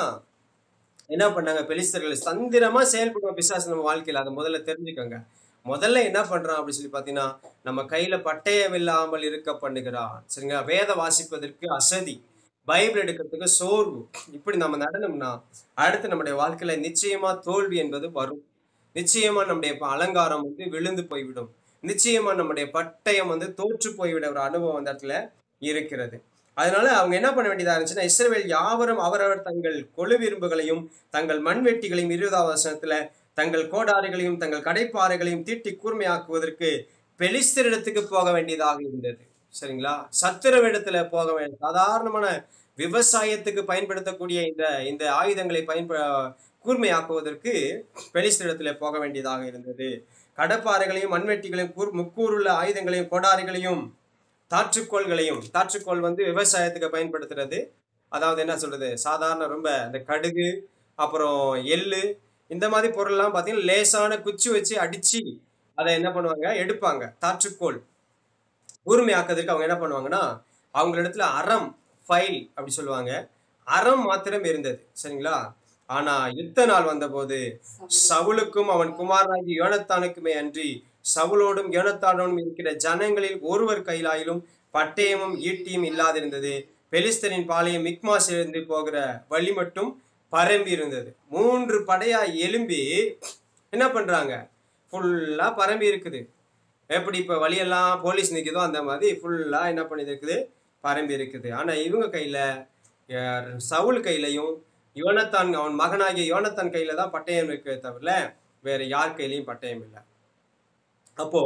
என்ன பண்ணாங்க, பெலிஸ்தர்கள் தந்திரமா செயல்படுவோம் பிசாசு நம்ம வாழ்க்கையில. அதை முதல்ல தெரிஞ்சுக்கோங்க. முதல்ல என்ன பண்றான் அப்படின்னு சொல்லி பாத்தீங்கன்னா, நம்ம கையில பட்டயம் இல்லாமல் இருக்க பண்ணுகிறான். சரிங்களா? வேத வாசிப்பதற்கு அசதி, பைபிள் எடுக்கிறதுக்கு சோர்வு, இப்படி நம்ம நடனம்னா அடுத்து நம்முடைய வாழ்க்கையில நிச்சயமா தோல்வி என்பது வரும். நிச்சயமா நம்முடைய ப- அலங்காரம் வந்து விழுந்து போய்விடும். நிச்சயமா நம்முடைய பட்டயம் வந்து தோற்று போய்விட ஒரு அனுபவம் அந்த இடத்துல இருக்கிறது. அதனால அவங்க என்ன பண்ண வேண்டியதா இருந்துச்சுன்னா, இஸ்ரவேல் யாவரும் அவரவர் தங்கள் கொழு விரும்புகளையும் தங்கள் மண்வெட்டிகளையும் இருபதாவது வசனத்துல தங்கள் கோடாரிகளையும் தங்கள் கடைப்பாறைகளையும் தீட்டி கூர்மையாக்குவதற்கு பெலிஸ்தரிடத்துக்கு போக வேண்டியதாக இருந்தது. சரிங்களா? சத்துருவிடத்துல போக வேண்டிய சாதாரணமான விவசாயத்துக்கு பயன்படுத்தக்கூடிய இந்த இந்த ஆயுதங்களை பயன்ப கூர்மையாக்குவதற்கு பெலிஸ்தரிடத்துல போக வேண்டியதாக இருந்தது. கடப்பாறைகளையும் மண்வெட்டிகளையும் கூர் முக்கூறுள்ள ஆயுதங்களையும் கோடாரிகளையும் தாற்றுக்கோள்களையும், தாற்றுக்கோள் வந்து விவசாயத்துக்கு பயன்படுத்துறது. அதாவது என்ன சொல்றது, சாதாரண ரொம்ப இந்த கடுகு, அப்புறம் எள்ளு, இந்த மாதிரி பொருள்லாம் பார்த்தீங்கன்னா லேசான குச்சி வச்சு அடிச்சு அதை என்ன பண்ணுவாங்க, எடுப்பாங்க. தாற்றுக்கோள் கூர்மையாக்குறதுக்கு அவங்க என்ன பண்ணுவாங்கன்னா, அவங்களிடத்துல அறம், ஃபைல் அப்படி சொல்லுவாங்க, அறம் மாத்திரம் இருந்தது. சரிங்களா? ஆனா யுத்த நாள் வந்தபோது சவுலுக்கும் அவன் குமாரனாகிய யோனத்தானுக்குமே அன்றி சவுலோடும் யோனத்தானோடும் இருக்கிற ஜனங்களில் ஒருவர் கையிலாயிலும் பட்டயமும் ஈட்டியும் இல்லாதிருந்தது. பெலிஸ்தரின் பாளையம் மிக்மாஸ் எழுந்து போகிற வழி மட்டும் பரம்பி இருந்தது. மூன்று படையா எலும்பி என்ன பண்றாங்க, ஃபுல்லா பரம்பி இருக்குது. எப்படி இப்ப வழியெல்லாம் போலீஸ் நிக்குதோ அந்த மாதிரி ஃபுல்லா என்ன பண்ணி இருக்குது, பரம்பி இருக்குது. ஆனா இவங்க கையில, அஹ், சவுல் கையிலையும் யோனத்தான் அவன் மகனாகிய யோனத்தான் கையில தான் பட்டயம் இருக்க தவிர வேற யார் கையிலையும் பட்டயம் இல்லை. அப்போ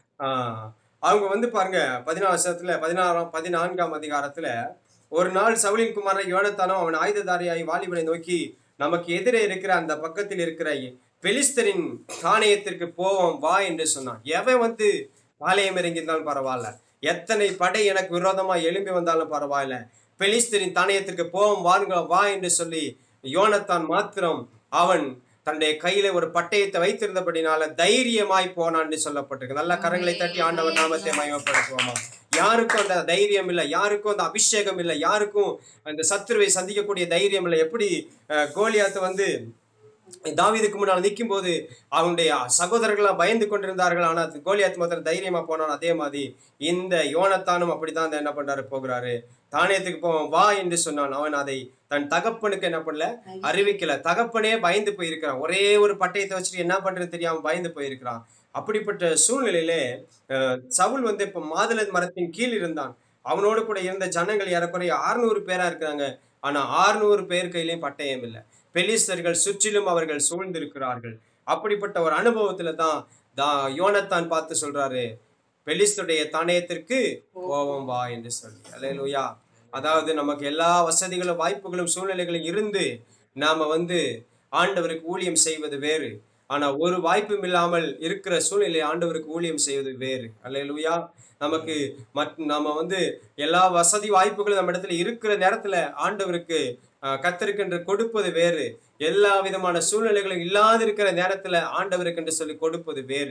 ஆஹ் அவங்க வந்து பாருங்க, பதினாறு வருஷத்துல பதினாறாம் பதினான்காம் அதிகாரத்துல ஒரு நாள் சவுலின் குமாரன் யோனத்தானும் அவன் ஆயுததாரியாய் வாலிபனை நோக்கி, நமக்கு எதிரே இருக்கிற அந்த பக்கத்தில் இருக்கிற பெலிஸ்தரின் தானியத்திற்கு போவோம் வா என்று சொன்னான். எவன் வந்து பாளையம் இறங்கியிருந்தாலும் பரவாயில்ல, எத்தனை படை எனக்கு விரோதமா எழும்பி வந்தாலும் பரவாயில்ல, பெலிஸ்தரின் தானியத்திற்கு போவோம் வாங்க வா என்று சொல்லி யோனத்தான் மாத்திரம் அவன் தன்னுடைய கையில ஒரு பட்டயத்தை வைத்திருந்தபடினால தைரியமாய் போனான்னு சொல்லப்பட்டிருக்கு. நல்ல கரங்களை தட்டி ஆண்டவர் நாமத்தை மகிமைப்படுத்துவோமா. யாருக்கும் அந்த தைரியம் இல்லை, யாருக்கும் அந்த அபிஷேகம் இல்லை, யாருக்கும் அந்த சத்துருவை சந்திக்கக்கூடிய தைரியம் இல்லை. எப்படி அஹ், கோலியாத்து வந்து தாவீதுக்கு முன்னால் நிற்கும் போது அவனுடைய சகோதரர்கள்லாம் பயந்து கொண்டிருந்தார்கள், ஆனால் கோலியாத் மாத்திரம் தைரியமா போனான். அதே மாதிரி இந்த யோனத்தானும் அப்படித்தான் அந்த என்ன பண்றாரு, போகிறாரு. தானியத்துக்கு போவான் வா என்று சொன்னான். அவன் அதை தன் தகப்பனுக்கு என்ன பண்ணல, அறிவிக்கல. தகப்பனே பயந்து போயிருக்கிறான். ஒரே ஒரு பட்டயத்தை வச்சுட்டு என்ன பண்றது தெரியாம பயந்து போயிருக்கிறான். அப்படிப்பட்ட சூழ்நிலையிலே அஹ், சவுல் வந்து இப்ப மாதுளை மரத்தின் கீழ் இருந்தான். அவனோடு கூட இருந்த ஜனங்கள் ஏறக்குறைய ஆறுநூறு பேரா இருக்கிறாங்க. ஆனா ஆறுநூறு பேர் கையிலையும் பட்டயம் இல்லை. பெலிஸ்தர்கள் சுற்றிலும் அவர்கள் சூழ்ந்திருக்கிறார்கள். அப்படிப்பட்ட ஒரு அனுபவத்துல தான் தா யோனத்தான் பார்த்து சொல்றாரு, பெலிஸ்தருடைய தானியத்திற்கு போவோம் வா என்று சொல்லி. அல்லேலூயா. அதாவது நமக்கு எல்லா வசதிகளும் வாய்ப்புகளும் சூழ்நிலைகளும் இருந்து நாம வந்து ஆண்டவருக்கு ஊழியம் செய்வது வேறு. ஆனா ஒரு வாய்ப்பும் இல்லாமல் இருக்கிற சூழ்நிலை ஆண்டவருக்கு ஊழியம் செய்வது வேறு. அல்லேலூயா. நமக்கு மத் நம்ம வந்து எல்லா வசதி வாய்ப்புகளும் நம்ம இடத்துல இருக்கிற நேரத்துல ஆண்டவருக்கு அஹ், கர்த்தருக்கென்று கொடுப்பது வேறு. எல்லா விதமான சூழ்நிலைகளும் இல்லாது இருக்கிற நேரத்துல ஆண்டவருக்கு என்று சொல்லி கொடுப்பது வேறு.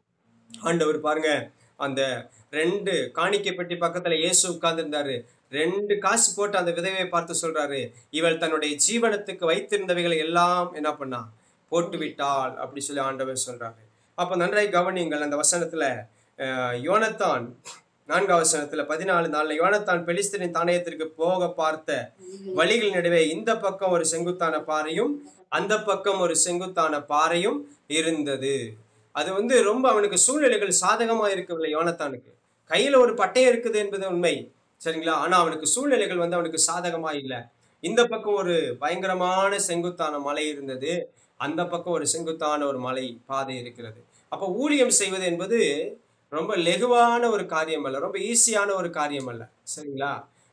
ஆண்டவர் பாருங்க, அந்த ரெண்டு காணிக்கை பெட்டி பக்கத்துல இயேசு உட்கார்ந்து இருந்தாரு. ரெண்டு காசு போட்டு அந்த விதவையை பார்த்து சொல்றாரு, இவள் தன்னுடைய ஜீவனத்துக்கு வைத்திருந்தவைகளை எல்லாம் என்ன பண்ணா, போட்டு விட்டாள் அப்படி சொல்லி ஆண்டவர் சொல்றாரு. அப்ப நன்றாய் கவனியுங்கள். அந்த வசனத்துல அஹ், யோனத்தான் நான்காம் வசனத்துல பதினாலு நாள்ல யோனத்தான் பெலிஸ்தரின் தானியத்திற்கு போக பார்த்த வழிகள் நடுவே இந்த பக்கம் ஒரு செங்குத்தான பாறையும் அந்த பக்கம் ஒரு செங்குத்தான பாறையும் இருந்தது. அது வந்து ரொம்ப அவனுக்கு சூழ்நிலைகள் சாதகமா இருக்கவில்லை. யோனத்தானுக்கு கையில ஒரு பட்டயம் இருக்குது என்பது உண்மை, சரிங்களா? ஆனா அவனுக்கு சூழ்நிலைகள் வந்து அவனுக்கு சாதகமா இல்லை. இந்த பக்கம் ஒரு பயங்கரமான செங்குத்தான மலை இருந்தது, அந்த பக்கம் ஒரு செங்குத்தான ஒரு மலை பாதை இருக்கிறது. அப்ப ஊழியம் செய்வது என்பது ரொம்ப லெகுவான ஒரு காரியம் அல்ல, ரொம்ப ஈஸியான ஒரு காரியம் அல்ல, சரிங்களா?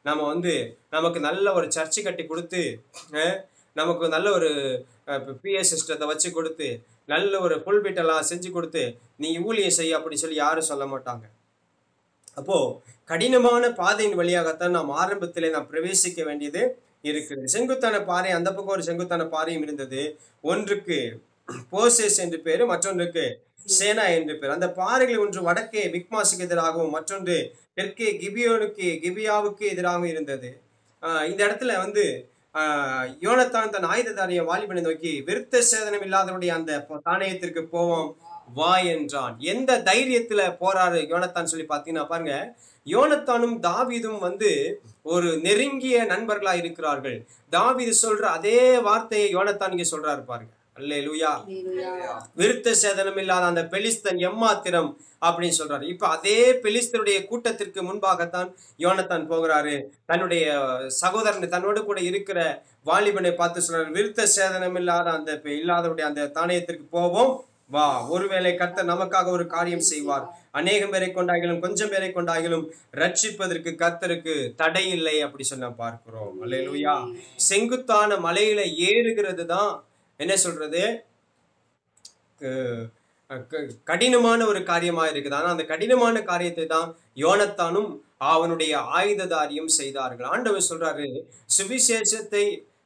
நம்ம வந்து நமக்கு நல்ல ஒரு சர்ச்சு கட்டி கொடுத்து நமக்கு நல்ல ஒரு பிஏ சிஸ்டத்தை வச்சு கொடுத்து நல்ல ஒரு புல்பிட்டெல்லாம் செஞ்சு கொடுத்து நீ ஊழியம் செய்ய அப்படி சொல்லி யாரும் சொல்ல மாட்டாங்க. அப்போ கடினமான பாதையின் வழியாகத்தான் நாம் ஆரம்பத்திலே நாம் பிரவேசிக்க வேண்டியது இருக்குது. செங்குத்தான பாறை, அந்த பக்கம் ஒரு செங்குத்தான பாறையும் இருந்தது. ஒன்றுக்கு போசேஸ் என்று பேரு, மற்றொன்றுக்கு சேனா என்று பேர். அந்த பாறைகள் ஒன்று வடக்கே விக்மாசுக்கு எதிராகவும் மற்றொன்று தெற்கே கிபியோனுக்கு கிபியாவுக்கு எதிராகவும் இருந்தது. ஆஹ் இந்த இடத்துல வந்து ஆஹ் யோனத்தான் தன் ஆயுததாரிய வாலிபனை நோக்கி விருத்த சேதனம் இல்லாதவருடைய அந்த தானியத்திற்கு போவோம் வா என்றான். எந்த தைரியத்துல போறாரு யோனத்தான் சொல்லி பாத்தீங்கன்னா பாருங்க, யோனத்தானும் தாவீதும் வந்து ஒரு நெருங்கிய நண்பர்களா இருக்கிறார்கள். தாவீது சொல்ற அதே வார்த்தையை யோனத்தான் இங்க சொல்றாரு பாருங்க. அல்லேலூயா. விருத்த சேதனம் இல்லாத அந்த பெலிஸ்தன் எம்மாத்திரம் அப்படின்னு சொல்றாரு. இப்ப அதே பெலிஸ்தருடைய கூட்டத்திற்கு முன்பாகத்தான் யோனத்தான் போகிறாரு. தன்னுடைய சகோதரன் தன்னோடு கூட இருக்கிற வாலிபனை பார்த்து சொல்றாரு, விருத்த சேதனம் இல்லாத அந்த இல்லாதவருடைய அந்த தானியத்திற்கு போவோம் வா, ஒருவேளை கர்த்தர் நமக்காக ஒரு காரியம் செய்வார். அநேகம் பேரை கொண்டாகிலும் கொஞ்சம் பேரை கொண்டாகிலும் ரட்சிப்பதற்கு கர்த்தருக்கு தடை இல்லை அப்படி சொல்ல பார்க்கிறோம். அல்லேலூயா. செங்குத்தான மலையில ஏறுகிறது தான் என்ன சொல்றது கடினமான ஒரு காரியமா இருக்குது. ஆனா அந்த கடினமான காரியத்தை தான் யோனத்தானும் அவனுடைய ஆயுததாரியும் செய்தார்கள். ஆண்டவர் சொல்றாரு, சுவிசேஷத்தை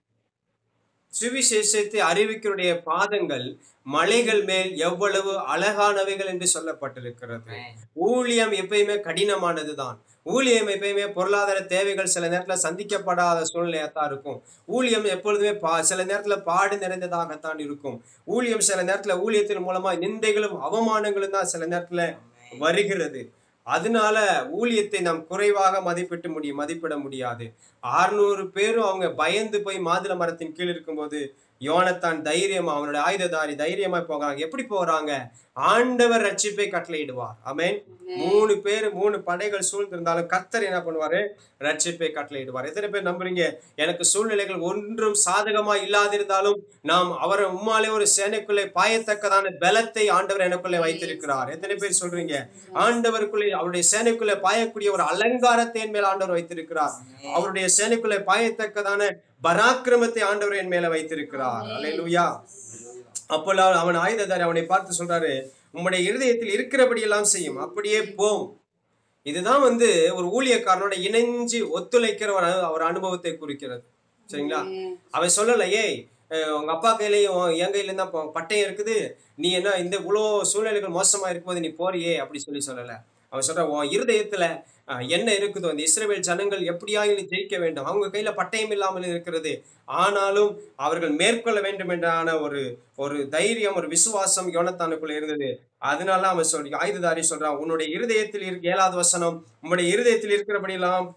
சுவிசேஷத்தை அறிவிக்கருடைய பாதங்கள் மலைகள் மேல் எவ்வளவு அழகானவைகள் என்று சொல்லப்பட்டிருக்கிறது. ஊழியம் எப்பயுமே கடினமானதுதான். ஊழியம் எப்பயுமே பொருளாதார தேவைகள் சில நேரத்துல சந்திக்கப்படாத சூழ்நிலையாத்தான் இருக்கும். ஊழியம் எப்பொழுதுமே பா சில நேரத்துல பாடு நிறைந்ததாகத்தான் இருக்கும். ஊழியம் சில நேரத்துல ஊழியத்தின் மூலமா நிந்தைகளும் அவமானங்களும் தான் சில நேரத்துல வருகிறது. அதனால ஊழியத்தை நாம் குறைவாக மதிப்பிட்டு முடியும் மதிப்பிட முடியாது. அறுநூறு பேரும் அவங்க பயந்து போய் மாதுளை மரத்தின் கீழ் இருக்கும்போது யோனத்தான் தைரியமா அவனுடைய ஆயுததாரி தைரியமா போகிறாங்க. எப்படி போறாங்க? ஆண்டவர் ரட்சிப்பை கட்டளையிடுவார். ஆமென். மூணு பேர் மூணு படைகள் சூழ்ந்திருந்தாலும் கர்த்தர் என்ன பண்ணுவாரு? ரட்சிப்பை கட்டளையிடுவார். எத்தனை பேர் நம்புறீங்க? எனக்கு சூழ்நிலைகள் ஒன்றும் சாதகமா இல்லாதிருந்தாலும் நாம் அவரை உம்மாலே ஒரு சேனைக்குள்ளே பாயத்தக்கதான பலத்தை ஆண்டவர் எனக்குள்ளே வைத்திருக்கிறார். எத்தனை பேர் சொல்றீங்க? ஆண்டவருக்குள்ளே அவருடைய சேனைக்குள்ளே பாயக்கூடிய ஒரு அலங்காரத்தை என் மேல ஆண்டவர் வைத்திருக்கிறார். அவருடைய சேனைக்குள்ளே பாயத்தக்கதான பராக்கிரமத்தை ஆண்டவர் என் மேல வைத்திருக்கிறார். அல்லேலூயா. அப்போல்லாம் அவன் ஆயுததாரி அவனை பார்த்து சொல்றாரு, உம்முடைய இருதயத்தில் இருக்கிறபடி எல்லாம் செய்யும், அப்படியே போம். இதுதான் வந்து ஒரு ஊழியக்காரனோட இணைஞ்சு ஒத்துழைக்கிற ஒரு ஒரு அனுபவத்தை குறிக்கிறது. சரிங்களா? அவன் சொல்லல, ஏய் உங்க அப்பா கையிலையும் என் கையில தான் பட்டயம் இருக்குது, நீ என்ன இந்த இவ்வளோ சூழ்நிலைகள் மோசமா இருக்கும்போது நீ போறியே அப்படி சொல்லி சொல்லல. அவன் சொல்ற, உன் இருதயத்துல என்ன இருக்குதோ, இந்த இஸ்ரவேல் ஜனங்கள் எப்படியாவது ஜெயிக்க வேண்டும், அவங்க கையில பட்டயம் இல்லாமல் இருக்கிறது, ஆனாலும் அவர்கள் மேற்கொள்ள வேண்டும் என்றான ஒரு ஒரு தைரியம் ஒரு விசுவாசம் யோனத்தானுக்குள்ள இருந்தது. அதனால அவன் சொல்லி ஆயுததாரி சொல்றான், உன்னுடைய இருதயத்தில் இருக்க ஏழாவது வசனம், உன்னுடைய இருதயத்தில் இருக்கிறபடி எல்லாம்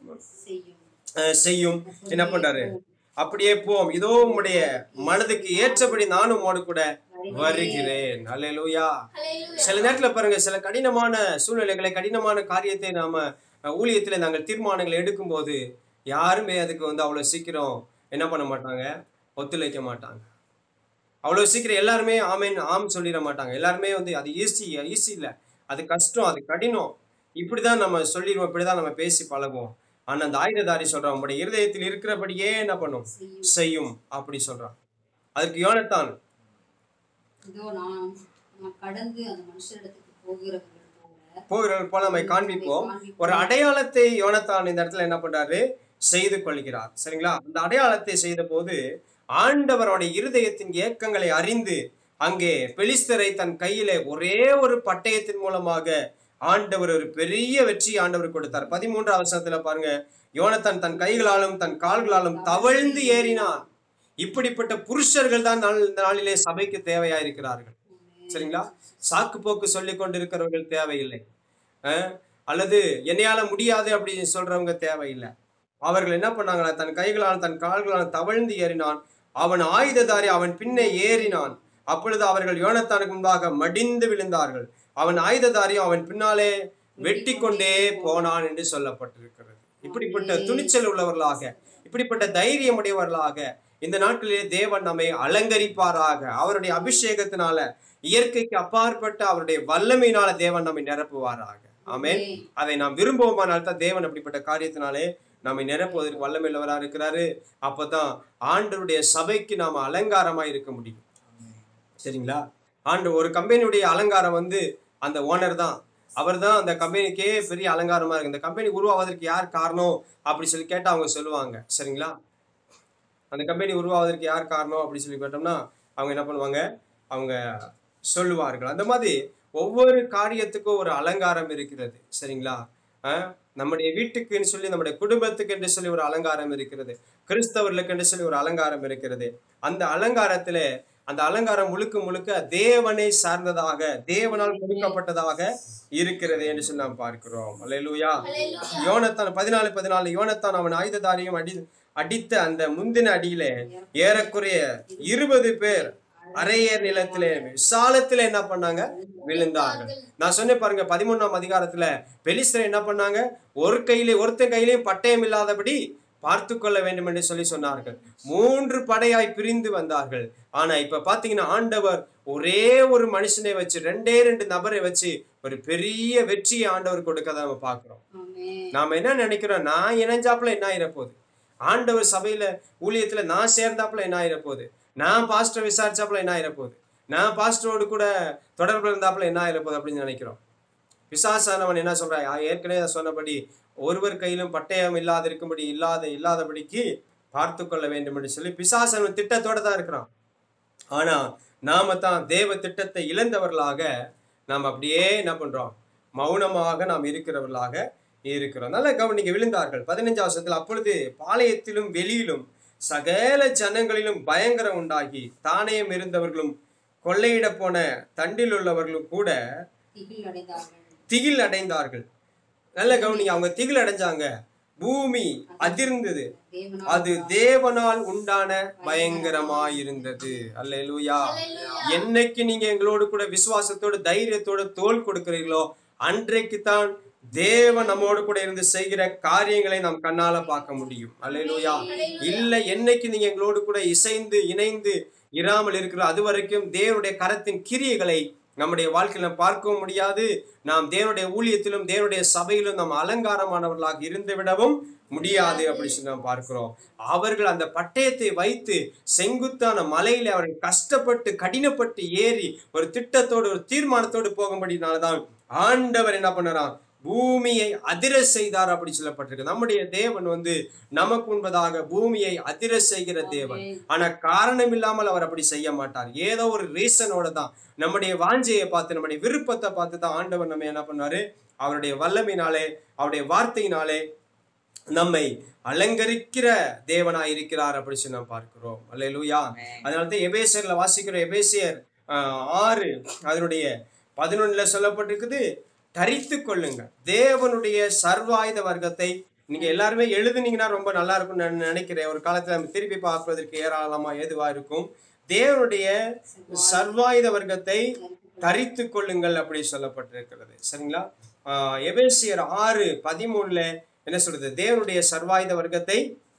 செய்யும். என்ன பண்றாரு? அப்படியே போம், இதோ உம்முடைய மனதுக்கு ஏற்றபடி நானும் உம்மோடு கூட வருகிறேன். அல்லேலூயா. சில நேரத்துல பாருங்க, சில கடினமான சூழ்நிலைகளை கடினமான காரியத்தை நாம ஊழியத்துல நாங்கள் தீர்மானங்களை எடுக்கும் போது யாருமே அதுக்கு வந்து அவ்வளவு சீக்கிரம் என்ன பண்ண மாட்டாங்க, ஒத்துழைக்க மாட்டாங்க. அவ்வளவு சீக்கிரம் எல்லாருமே ஆமேன் ஆம் சொல்லிட மாட்டாங்க. எல்லாருமே வந்து அது ஈஸி ஈஸி இல்லை, அது கஷ்டம், அது கடினம், இப்படிதான் நம்ம சொல்லிடுவோம், இப்படிதான் நம்ம பேசி பழகுவோம். ஆனா அந்த ஆயுததாரி சொல்றான், உங்களுடைய இருதயத்தில் இருக்கிறபடியே என்ன பண்ணும், செய்யும் அப்படி சொல்றான். அதுக்கு யோனத்தான் போகிறவர்கள் போல நம்மை காண்பிப்போம். ஒரு அடையாளத்தை யோனத்தான் இந்த இடத்துல என்ன பண்றாரு, செய்து கொள்கிறார். சரிங்களா? அந்த அடையாளத்தை செய்த போது ஆண்டவருடைய இருதயத்தின் ஏக்கங்களை அறிந்து அங்கே பெலிஸ்தரை தன் கையிலே ஒரே ஒரு பட்டயத்தின் மூலமாக ஆண்டவர் ஒரு பெரிய வெற்றி ஆண்டவர் கொடுத்தார். பதிமூன்றாம் வசனத்துல பாருங்க, யோனத்தான் தன் கைகளாலும் தன் கால்களாலும் தவழ்ந்து ஏறினான். இப்படிப்பட்ட புருஷர்கள் தான் இந்த நாளிலே சபைக்கு தேவையா இருக்கிறார்கள். சரிங்களா? சாக்கு போக்கு சொல்லி கொண்டிருக்கிறவர்கள் தேவையில்லை, அல்லது என்னையால முடியாது அப்படின்னு சொல்றவங்க தேவையில்லை. அவர்கள் என்ன பண்ணாங்களா, தன் கைகளால் தன் கால்களால் தவழ்ந்து ஏறினான். அவன் ஆயுததாரி அவன் பின்னே ஏறினான். அப்பொழுது அவர்கள் யோனத்தானுக்கு முன்பாக மடிந்து விழுந்தார்கள். அவன் ஆயுததாரியும் அவன் பின்னாலே வெட்டி கொண்டே போனான் என்று சொல்லப்பட்டிருக்கிறது. இப்படிப்பட்ட துணிச்சல் உள்ளவர்களாக, இப்படிப்பட்ட தைரியம் உடையவர்களாக இந்த நாட்களிலே தேவன் நம்மை அலங்கரிப்பாராக. அவருடைய அபிஷேகத்தினால, இயற்கைக்கு அப்பாற்பட்ட அவருடைய வல்லமையினால தேவன் நம்மை நிரப்புவாராக. ஆமென். அதை நாம் விரும்புவோமானால் தான் தேவன் அப்படிப்பட்ட காரியத்தினாலே நம்மை நிரப்புவதற்கு வல்லமையுள்ளவரா இருக்கிறாரு. அப்பதான் ஆண்டவருடைய சபைக்கு நாம அலங்காரமா இருக்க முடியும். சரிங்களா? ஆண்டு ஒரு கம்பெனியுடைய அலங்காரம் வந்து அந்த ஓனர் தான். அவர் தான் அந்த கம்பெனிக்கே பெரிய அலங்காரமா இருக்கு. இந்த கம்பெனி உருவாவதற்கு யார் காரணம் அப்படி சொல்லி கேட்டா அவங்க சொல்லுவாங்க. சரிங்களா? அந்த கம்பெனி உருவாவதற்கு யார் காரணம் அப்படி சொல்லி கேட்டோம்னா அவங்க என்ன பண்ணுவாங்க, அவங்க சொல்லுவார்கள். அந்த மாதிரி ஒவ்வொரு காரியத்துக்கும் ஒரு அலங்காரம் இருக்கிறது. சரிங்களா? அஹ் நம்முடைய வீட்டுக்குன்னு சொல்லி, நம்முடைய குடும்பத்துக்கு என்று சொல்லி ஒரு அலங்காரம் இருக்கிறது. கிறிஸ்தவர்களுக்கு என்று சொல்லி ஒரு அலங்காரம் இருக்கிறது. அந்த அலங்காரத்திலே அந்த அலங்காரம் முழுக்க முழுக்க தேவனை சார்ந்ததாக, தேவனால் கொடுக்கப்பட்டதாக இருக்கிறது என்று சொல்லி நாம் பார்க்கிறோம். அல்லேலூயா. யோனத்தான் பதினாலு பதினாலு யோனத்தான் அவன் ஆயுததாரியும் அடி அடித்த அந்த முந்தின அடியிலே ஏறக்குறைய இருபது பேர் அரையர் நிலத்திலே விசாலத்திலே என்ன பண்ணாங்க, விழுந்தார்கள். நான் சொன்னேன் பாருங்க, பதிமூணாம் அதிகாரத்துல பெலிஸ்தர் என்ன பண்ணாங்க, ஒரு கையிலே ஒருத்தன் கையிலேயும் பட்டயம் இல்லாதபடி பார்த்து கொள்ள வேண்டும் என்று சொல்லி சொன்னார்கள். மூன்று படையாய் பிரிந்து வந்தார்கள். ஆனா இப்ப பாத்தீங்கன்னா ஆண்டவர் ஒரே ஒரு மனுஷனை வச்சு, ரெண்டே ரெண்டு நபரை வச்சு ஒரு பெரிய வெற்றியை ஆண்டவர் கொடுக்கதான் நம்ம பாக்குறோம். நாம என்ன நினைக்கிறோம், நான் இணைஞ்சாப்புல என்ன ஆயிரப்போகுது, ஆண்டவர் சபையில ஊழியத்துல நான் சேர்ந்தாப்புல என்ன ஆயிரப்போகுது, நான் பாஸ்டர் விசாரிச்சாப்புல என்ன ஆயிரப்போகுது, நான் பாஸ்டரோடு கூட தொடர்பு இருந்தாப்புல என்ன ஆயிரப்போகுது அப்படின்னு நினைக்கிறோம். பிசாசானவன் என்ன சொல்றான், ஏற்கனவே சொன்னபடி ஒருவர் கையிலும் பட்டயம் இல்லாதிருக்கும்படி இல்லாத இல்லாதபடிக்கு பார்த்து கொள்ள வேண்டும் என்று சொல்லி பிசாசானவன் திட்டத்தோட தான் இருக்கிறான். ஆனா நாம தான் தேவ திட்டத்தை இழந்தவர்களாக நாம் அப்படியே என்ன பண்றோம், மௌனமாக நாம் இருக்கிறவர்களாக இருக்கிறோம். நல்ல கவனிங்க. விழுந்தார்கள். பதினைஞ்சாம் வருஷத்துல அப்பொழுது பாளையத்திலும் வெளியிலும் சகல ஜனங்களிலும் பயங்கரம் உண்டாகி தானியம் இருந்தவர்களும் கொள்ளையிட போன தண்டில் உள்ளவர்களும் கூட திகில் அடைந்தார்கள். நல்ல கவனிங்க. அவங்க திகில் அடைஞ்சாங்க. பூமி அதிர்ந்தது. அது தேவனால் உண்டான பயங்கரமாயிருந்தது. அல்லேலூயா. என்னைக்கு நீங்க எங்களோடு கூட விசுவாசத்தோடு தைரியத்தோடு தோள் கொடுக்கிறீர்களோ அன்றைக்கு தான் தேவன் நம்மோடு கூட இருந்து செய்கிற காரியங்களை நாம் கண்ணால பார்க்க முடியும். அல்லேலூயா. இல்லை, என்னைக்கு நீங்க எங்களோடு கூட இசைந்து இணைந்து இராமல் இருக்கிற அது வரைக்கும் தேவனுடைய கரத்தின் கிரியைகளை நம்முடைய வாழ்க்கையில பார்க்கவும் முடியாது. நாம் தேவனுடைய ஊழியத்திலும் தேவனுடைய சபையிலும் நாம் அலங்காரமானவர்களாக இருந்து விடவும் முடியாது அப்படி சொல்லி நாம் பார்க்கிறோம். அவர்கள் அந்த பட்டயத்தை வைத்து செங்குத்தான மலையில அவர்கள் கஷ்டப்பட்டு கடினப்பட்டு ஏறி ஒரு திட்டத்தோடு ஒரு தீர்மானத்தோடு போகும்படினால்தான் ஆண்டவர் என்ன பண்ணறான், பூமியை அதிர செய்தார் அப்படி சொல்லப்பட்டிருக்கு. நம்முடைய தேவன் வந்து நமக்கு முன்பதாக பூமியை அதிர செய்கிற தேவன். ஆனா காரணம் இல்லாமல் அவர் அப்படி செய்ய மாட்டார். ஏதோ ஒரு ரீசனோட தான், நம்முடைய வாஞ்சையை பார்த்து நம்முடைய விருப்பத்தை பார்த்து தான் ஆண்டவர் நம்ம என்ன பண்ணாரு, அவருடைய வல்லமையினாலே அவருடைய வார்த்தையினாலே நம்மை அலங்கரிக்கிற தேவனாய் இருக்கிறார் அப்படி சொல்லி நாம் பார்க்கிறோம். அல்லேலூயா. அதனால்தான் எபேசியர்ல வாசிக்கிற எபேசியர் ஆறு அதனுடைய பதினொன்னுல சொல்லப்பட்டிருக்குது, தரித்து கொள்ளுங்க தேவனுடைய சர்வாயுத வர்க்கத்தை. நீங்க எல்லாருமே எழுதுனீங்கன்னா ரொம்ப நல்லா இருக்கும்னு நான் நினைக்கிறேன். ஒரு காலத்துல நம்ம திருப்பி பார்ப்பதற்கு ஏராளமா ஏதுவா இருக்கும். தேவனுடைய சர்வாயுத வர்க்கத்தை தரித்து கொள்ளுங்கள் அப்படி சொல்லப்பட்டிருக்கிறது. சரிங்களா? ஆஹ் எபேசியர் ஆறு பதிமூணுல என்ன சொல்றது, தேவனுடைய சர்வாயுத வர்க்கத்தை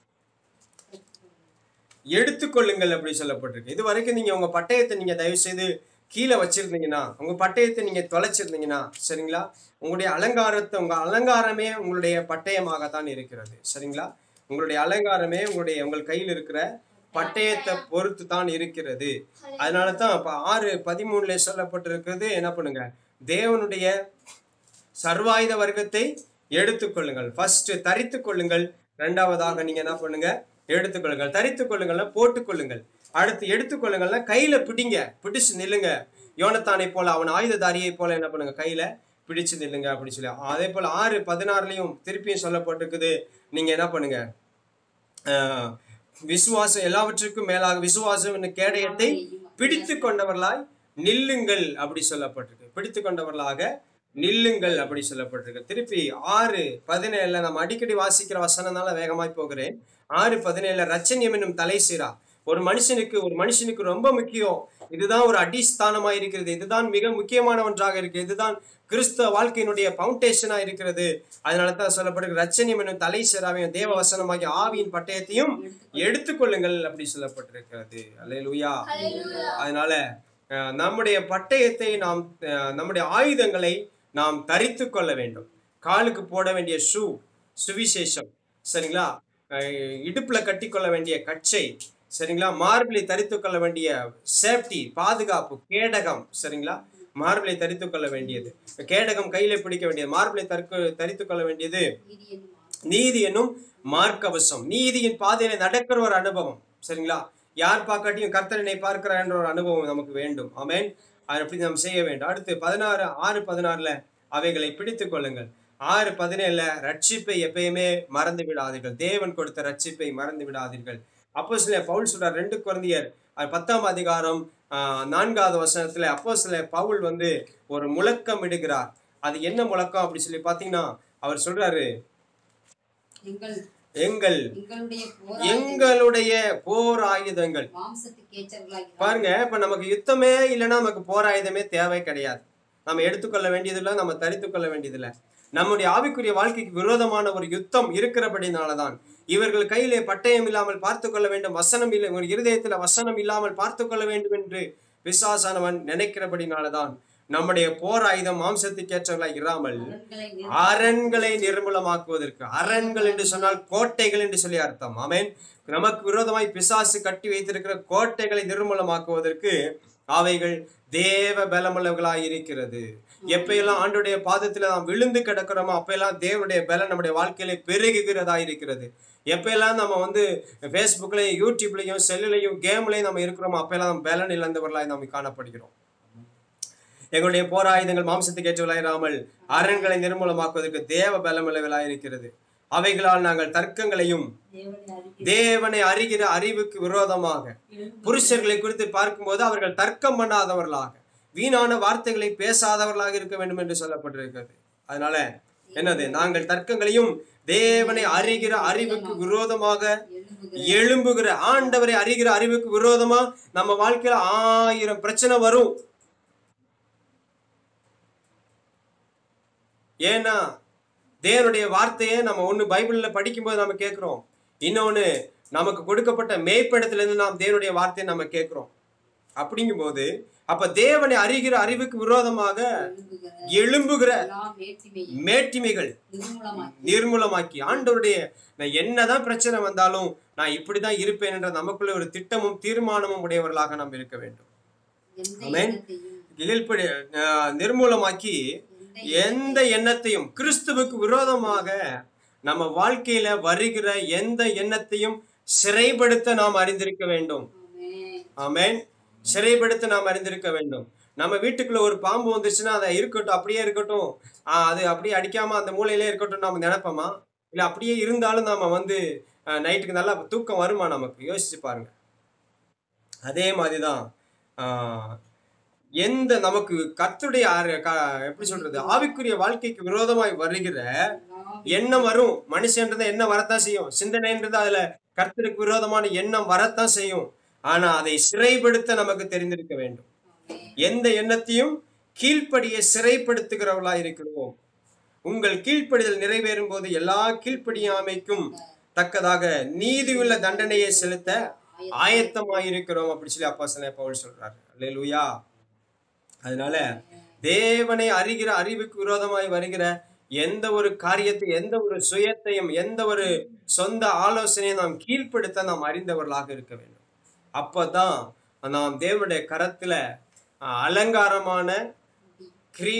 எடுத்துக்கொள்ளுங்கள் அப்படி சொல்லப்பட்டிருக்கு. இது வரைக்கும் நீங்க உங்க பட்டயத்தை நீங்க தயவு செய்து கீழே வச்சிருந்தீங்கன்னா, உங்க பட்டயத்தை நீங்க தொலைச்சிருந்தீங்கன்னா, சரிங்களா, உங்களுடைய அலங்காரத்தை, உங்க அலங்காரமே உங்களுடைய பட்டயமாகத்தான் இருக்கிறது. சரிங்களா? உங்களுடைய அலங்காரமே உங்களுடைய உங்கள் கையில் இருக்கிற பட்டயத்தை பொறுத்து தான் இருக்கிறது. அதனால தான் இப்ப ஆறு பதிமூணுல சொல்லப்பட்டிருக்கிறது, என்ன பண்ணுங்க, தேவனுடைய சர்வாயுத வர்க்கத்தை எடுத்துக்கொள்ளுங்கள். ஃபர்ஸ்ட் தரித்து கொள்ளுங்கள். இரண்டாவதாக நீங்க என்ன பண்ணுங்க, எடுத்துக்கொள்ளுங்கள். தரித்து கொள்ளுங்கள், போட்டுக்கொள்ளுங்கள். அடுத்து எடுத்துக்கொள்ளுங்கள்னா கையில பிடிங்க, பிடிச்சு நில்லுங்க. யோனத்தானை போல அவன் ஆயுததாரியை போல என்ன பண்ணுங்க, கையில பிடிச்சு நில்லுங்க அப்படி சொல்லி. அதே போல ஆறு பதினாறுலயும் திருப்பியும் சொல்லப்பட்டிருக்குது, நீங்க என்ன பண்ணுங்க, ஆஹ் விசுவாசம் எல்லாவற்றுக்கும் மேலாக விசுவாசம் கேடயத்தை பிடித்து கொண்டவர்களாய் நில்லுங்கள் அப்படி சொல்லப்பட்டிருக்கு. பிடித்து கொண்டவர்களாக நில்லுங்கள் அப்படி சொல்லப்பட்டிருக்கு. திருப்பி ஆறு பதினேழுல நம்ம அடிக்கடி வாசிக்கிற வசனம்னால வேகமாய் போகிறேன். ஆறு பதினேழுல ரச்சனியம் என்னும் தலை சீரா ஒரு மனுஷனுக்கு ஒரு மனுஷனுக்கு ரொம்ப முக்கியம். இதுதான் ஒரு அடிஸ்தானமா இருக்கிறது. இதுதான் மிக முக்கியமான ஒன்றாக இருக்கு. இதுதான் கிறிஸ்தவ வாழ்க்கையினுடைய பவுண்டேஷனா இருக்கிறது. அதனாலதான் சொல்லப்பட்டிருக்கு, ரச்சனியம் என்னும் தலை சீராவையும் தேவ வசனமாகிய ஆவியின் பட்டயத்தையும் எடுத்துக்கொள்ளுங்கள் அப்படி சொல்லப்பட்டிருக்கிறது. அல்லேலூயா. அதனால நம்முடைய பட்டயத்தை நாம், நம்முடைய ஆயுதங்களை நாம் தரித்து கொள்ள வேண்டும். காலுக்கு போட வேண்டிய ஷூ சுவிசேஷம், சரிங்களா, அஹ் இடுப்புல கட்டிக்கொள்ள வேண்டிய கச்சை, சரிங்களா, மார்பிளை தரித்து கொள்ள வேண்டிய சேஃப்டி, பாதுகாப்பு, கேடகம், சரிங்களா, மார்பிளை தரித்து கொள்ள வேண்டியது, கேடகம் கையில பிடிக்க வேண்டியது, மார்பிளை தற்கு தரித்து கொள்ள வேண்டியது நீதி என்னும் மார்க்கவசம், நீதியின் பாதையில நடக்கிற ஒரு அனுபவம். சரிங்களா, யார் பார்க்காட்டியும் கர்த்தரனை பார்க்கிறார் என்ற ஒரு அனுபவம் நமக்கு வேண்டும். ஆமென். அது அப்படி நாம் செய்ய வேண்டும். அடுத்து பதினாறு ஆறு பதினாறுல அவைகளை பிடித்துக் கொள்ளுங்கள். ஆறு பதினேழுல ரட்சிப்பை எப்பயுமே மறந்து விடாதீர்கள், தேவன் கொடுத்த ரட்சிப்பை மறந்து விடாதீர்கள். அப்போஸ்தலன் பவுல் சொல்றார், ரெண்டு கொரிந்தியர் பத்தாம் அதிகாரம் ஆஹ் நான்காவது வசனத்துல அப்போஸ்தலன் பவுல் வந்து ஒரு முழக்கம் இடுகிறார். அது என்ன முழக்கம் அப்படி சொல்லி பாத்தீங்கன்னா, அவர் சொல்றாரு, எங்கள் எங்கள் எங்களுடைய போர் எங்களுடைய போர் ஆயுதங்கள். மாம்சத்துக்கு ஏற்றவர்களாகி பாருங்க, இப்ப நமக்கு யுத்தமே இல்லைன்னா நமக்கு போர் ஆயுதமே தேவை கிடையாது. நம்ம எடுத்துக்கொள்ள வேண்டியதில்லை, நம்ம தரித்து கொள்ள வேண்டியதில்லை. நம்முடைய ஆவிக்குரிய வாழ்க்கைக்கு விரோதமான ஒரு யுத்தம் இருக்கிறபடினாலதான் இவர்கள் கையிலே பட்டயம் இல்லாமல் பார்த்து கொள்ள வேண்டும், வசனம் இல்லை, ஒரு இருதயத்துல வசனம் இல்லாமல் பார்த்து கொள்ள வேண்டும் என்று பிசாசானவன் நினைக்கிறபடினாலதான் நம்முடைய போர் ஆயுதம் மாம்சத்துக்கு ஏற்றவர்களாய் இராமல் அரண்களை நிர்மூலமாக்குவதற்கு. அரண்கள் என்று சொன்னால் கோட்டைகள் என்று சொல்லி அர்த்தம். ஆமென். நமக்கு விரோதமாய் பிசாசு கட்டி வைத்திருக்கிற கோட்டைகளை நிர்மூலமாக்குவதற்கு அவைகள் தேவ பலமுள்ளவர்களாய் இருக்கிறது. எப்பெல்லாம் ஆண்டுடைய பாதத்துல நாம் விழுந்து கிடக்கிறோமோ அப்பெல்லாம் தேவனுடைய பலம் நம்முடைய வாழ்க்கையில பெருகுகிறதா இருக்கிறது. எப்பெல்லாம் நம்ம வந்து ஃபேஸ்புக்லையும் யூடியூப்லையும் செல்லுலையும் கேம்லையும் நம்ம இருக்கிறோமோ அப்பெல்லாம் நம்ம பலன் இழந்தவர்களாய் நாம் காணப்படுகிறோம். எங்களுடைய போராயுதங்கள் மாம்சத்துக்கு ஏற்றவர்களாயிராமல் அரண்களை நிர்மூலமாக்குவதற்கு தேவ பலமுள்ளவர்களாய் இருக்கிறது. அவைகளால் நாங்கள் தர்க்கங்களையும் தேவனை அறிகிற அறிவுக்கு விரோதமாக, புருஷர்களை குறித்து பார்க்கும்போது அவர்கள் தர்க்கம் பண்ணாதவர்களாக, வீணான வார்த்தைகளை பேசாதவர்களாக இருக்க வேண்டும் என்று சொல்லப்பட்டிருக்கிறது. அதனால என்னது, நாங்கள் தர்க்கங்களையும் தேவனை அறிகிற அறிவுக்கு விரோதமாக எழும்புகிற, ஆண்டவரை அறிகிற அறிவுக்கு விரோதமா நம்ம வாழ்க்கையில ஆயிரம் பிரச்சனை வரும். ஏன்னா தேவனுடைய வார்த்தையை நம்ம ஒண்ணு பைபிள்ல படிக்கும்போது நம்ம கேட்கிறோம், இன்னொன்னு நமக்கு கொடுக்கப்பட்ட மேய்ப்படத்துல இருந்து நாம் தேவனுடைய வார்த்தையை நம்ம கேட்கிறோம். அப்படிங்கும்போது அப்ப தேவனை அறிகிற அறிவுக்கு விரோதமாக எழும்புகிற மேட்டிமைகள் நிர்மூலமாக்கி, ஆண்டவருடைய நான் என்னதான் பிரச்சனை வந்தாலும் நான் இப்படிதான் இருப்பேன் என்ற நமக்குள்ள ஒரு திட்டமும் தீர்மானமும் உடையவர்களாக நாம் இருக்க வேண்டும். ஆமென். நிர்மூலமாக்கி எந்த எண்ணத்தையும், கிறிஸ்துவுக்கு விரோதமாக நம்ம வாழ்க்கையில வருகிற எந்த எண்ணத்தையும் சிறைப்படுத்த நாம் அறிந்திருக்க வேண்டும். ஆமென். சிறைப்படுத்த நாம் அறிந்திருக்க வேண்டும். நம்ம வீட்டுக்குள்ள ஒரு பாம்பு வந்துச்சுன்னா அதை இருக்கட்டும், அப்படியே இருக்கட்டும், ஆஹ் அது அப்படியே அடிக்காம அந்த மூலையிலே இருக்கட்டும் நாம நினைப்போமா? இல்ல அப்படியே இருந்தாலும் நாம வந்து நைட்டுக்கு நல்லா தூக்கம் வருமா? நமக்கு யோசிச்சு பாருங்க. அதே மாதிரிதான் ஆஹ் எந்த நமக்கு கர்த்தருடைய எப்படி சொல்றது, ஆவிக்குரிய வாழ்க்கைக்கு விரோதமாய் வருகிற எண்ணம் வரும். மனுஷன்றது எண்ணம் வரத்தான் செய்யும், சிந்தனைன்றது அதுல கர்த்தருக்கு விரோதமான எண்ணம் வரத்தான் செய்யும். ஆனா அதை சிறைப்படுத்த நமக்கு தெரிந்திருக்க வேண்டும். எந்த எண்ணத்தையும் கீழ்ப்படிய சிறைப்படுத்துகிறவர்களா இருக்கிறோம். உங்கள் கீழ்ப்படிதல் நிறைவேறும் போது எல்லா கீழ்ப்படியாமைக்கும் தக்கதாக நீதியுள்ள தண்டனையை செலுத்த ஆயத்தமாயிருக்கிறோம் அப்படி சொல்லி அப்போஸ்தலன் பவுல் சொல்றாரு. அல்லேலூயா. அதனால தேவனை அறிகிற அறிவுக்கு விரோதமாய் வருகிற எந்த ஒரு காரியத்தை, எந்த ஒரு சுயத்தையும், எந்த ஒரு சொந்த ஆலோசனையும் நாம் கீழ்ப்படுத்த நாம் அறிந்தவர்களாக இருக்க வேண்டும். அப்பதான் நாம் தேவனுடைய கரத்துல அலங்காரமான கிரீ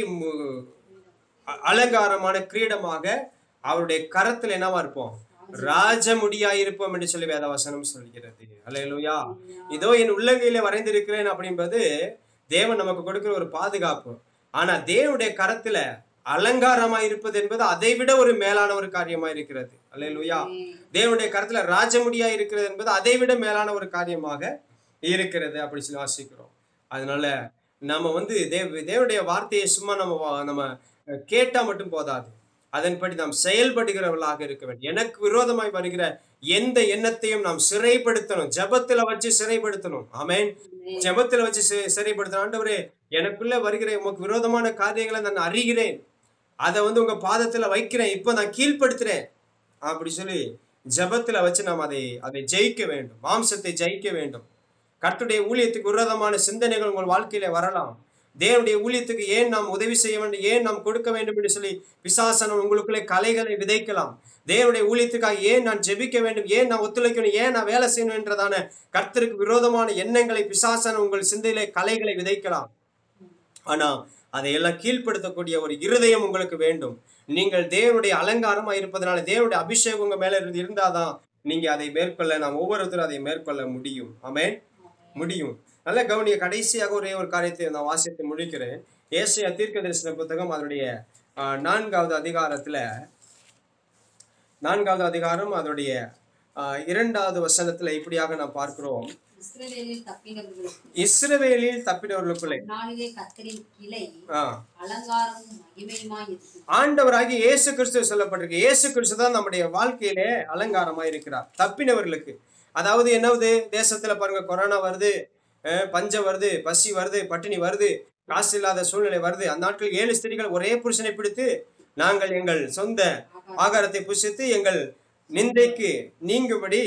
அலங்காரமான கிரீடமாக அவருடைய கரத்துல என்னவா இருப்போம், ராஜமுடியா இருப்போம் என்று சொல்லி வேதவசனம் சொல்கிறது. அல்லேலூயா. இதோ என் உள்ளங்கையில வரைந்திருக்கிறேன் அப்படின்பது தேவன் நமக்கு கொடுக்கிற ஒரு பாதுகாப்பு. ஆனா தேவனுடைய கரத்துல அலங்காரமா இருப்பது என்பது அதை விட ஒரு மேலான ஒரு காரியமா இருக்கிறது. அல்லேலூயா. தேவனுடைய கரத்துல ராஜமுடியா இருக்கிறது என்பது அதை விட மேலான ஒரு காரியமாக இருக்கிறது அப்படி சொல்லி வாசிக்கிறோம். அதனால நம்ம வந்து தேவ தேவனுடைய வார்த்தையை சும்மா நம்ம நம்ம கேட்டா மட்டும் போதாது, அதன்படி நாம் செயல்படுகிறவர்களாக இருக்க வேண்டும். எனக்கு விரோதமாய் வருகிற எந்த எண்ணத்தையும் நாம் சிறைப்படுத்தணும், ஜெபத்துல வச்சு சிறைப்படுத்தணும். ஆமென். ஜெபத்துல வச்சு சிறைப்படுத்தணும். ஆண்டவரே, எனக்குள்ள வருகிற உமக்கு விரோதமான காரியங்களை நான் அறிகிறேன், அதை வந்து உங்க பாதத்துல வைக்கிறேன், இப்ப நான் கீழ்ப்படுத்துறேன் அப்படி சொல்லி ஜெபத்துல வச்சு நாம் அதை அதை ஜெயிக்க வேண்டும், மாம்சத்தை ஜெயிக்க வேண்டும். கர்த்தருடைய ஊழியத்துக்கு விரோதமான சிந்தனைகள் உங்கள் வாழ்க்கையில வரலாம். தேவனுடைய ஊழியத்துக்கு ஏன் நாம் உதவி செய்ய வேண்டும், ஏன் நாம் கொடுக்க வேண்டும் என்று சொல்லி பிசாசனம் உங்களுக்குள்ளே கலைகளை விதைக்கலாம். தேவனுடைய ஊழியத்துக்காக ஏன் நான் ஜெபிக்க வேண்டும், ஏன் நான் ஒத்துழைக்கணும், ஏன் நான் வேலை செய்யணும் என்றதான கர்த்தருக்கு விரோதமான எண்ணங்களை பிசாசனம் உங்கள் சிந்தையிலே கலைகளை விதைக்கலாம். ஆனா அதையெல்லாம் கீழ்ப்படுத்தக்கூடிய ஒரு இருதயம் உங்களுக்கு வேண்டும். நீங்கள் தேவனுடைய அலங்காரமா இருப்பதனால, தேவனுடைய அபிஷேகம் உங்க மேல இருந்து இருந்தாதான் நீங்க அதை மேற்கொள்ள, நாம் ஒவ்வொருத்தரும் அதை மேற்கொள்ள முடியும். ஆமென், முடியும். நல்ல கவனிய. கடைசியாக ஒரே ஒரு காரியத்தை நான் வாசித்து முடிக்கிறேன். ஏசாயா தீர்க்க தரிசன புத்தகம் அதனுடைய நான்காவது அதிகாரத்துல நான்காவது அதிகாரம் அதனுடைய இரண்டாவது வசனத்துல இப்படியாக நாம் பார்க்கிறோம். இஸ்ரவேலில் தப்பினவர்களுக்குள்ளே ஆண்டவராகிய இயேசு கிறிஸ்து சொல்லப்பட்டிருக்கு. இயேசு கிறிஸ்து தான் நம்முடைய வாழ்க்கையிலே அலங்காரமா இருக்கிறார் தப்பினவர்களுக்கு. அதாவது என்னவது, தேசத்துல பாருங்க கொரோனா வருது, பஞ்சம் வருது, பசி வருது, பட்டினி வருது, காசு இல்லாத சூழ்நிலை வருது. அந்த நாட்களில் ஏழு ஸ்திரீகள் ஒரே புருஷனை பிடித்து, நாங்கள் எங்கள் சொந்த ஆகாரத்தை புசித்து எங்கள் நிந்தைக்கு நீங்கும்படி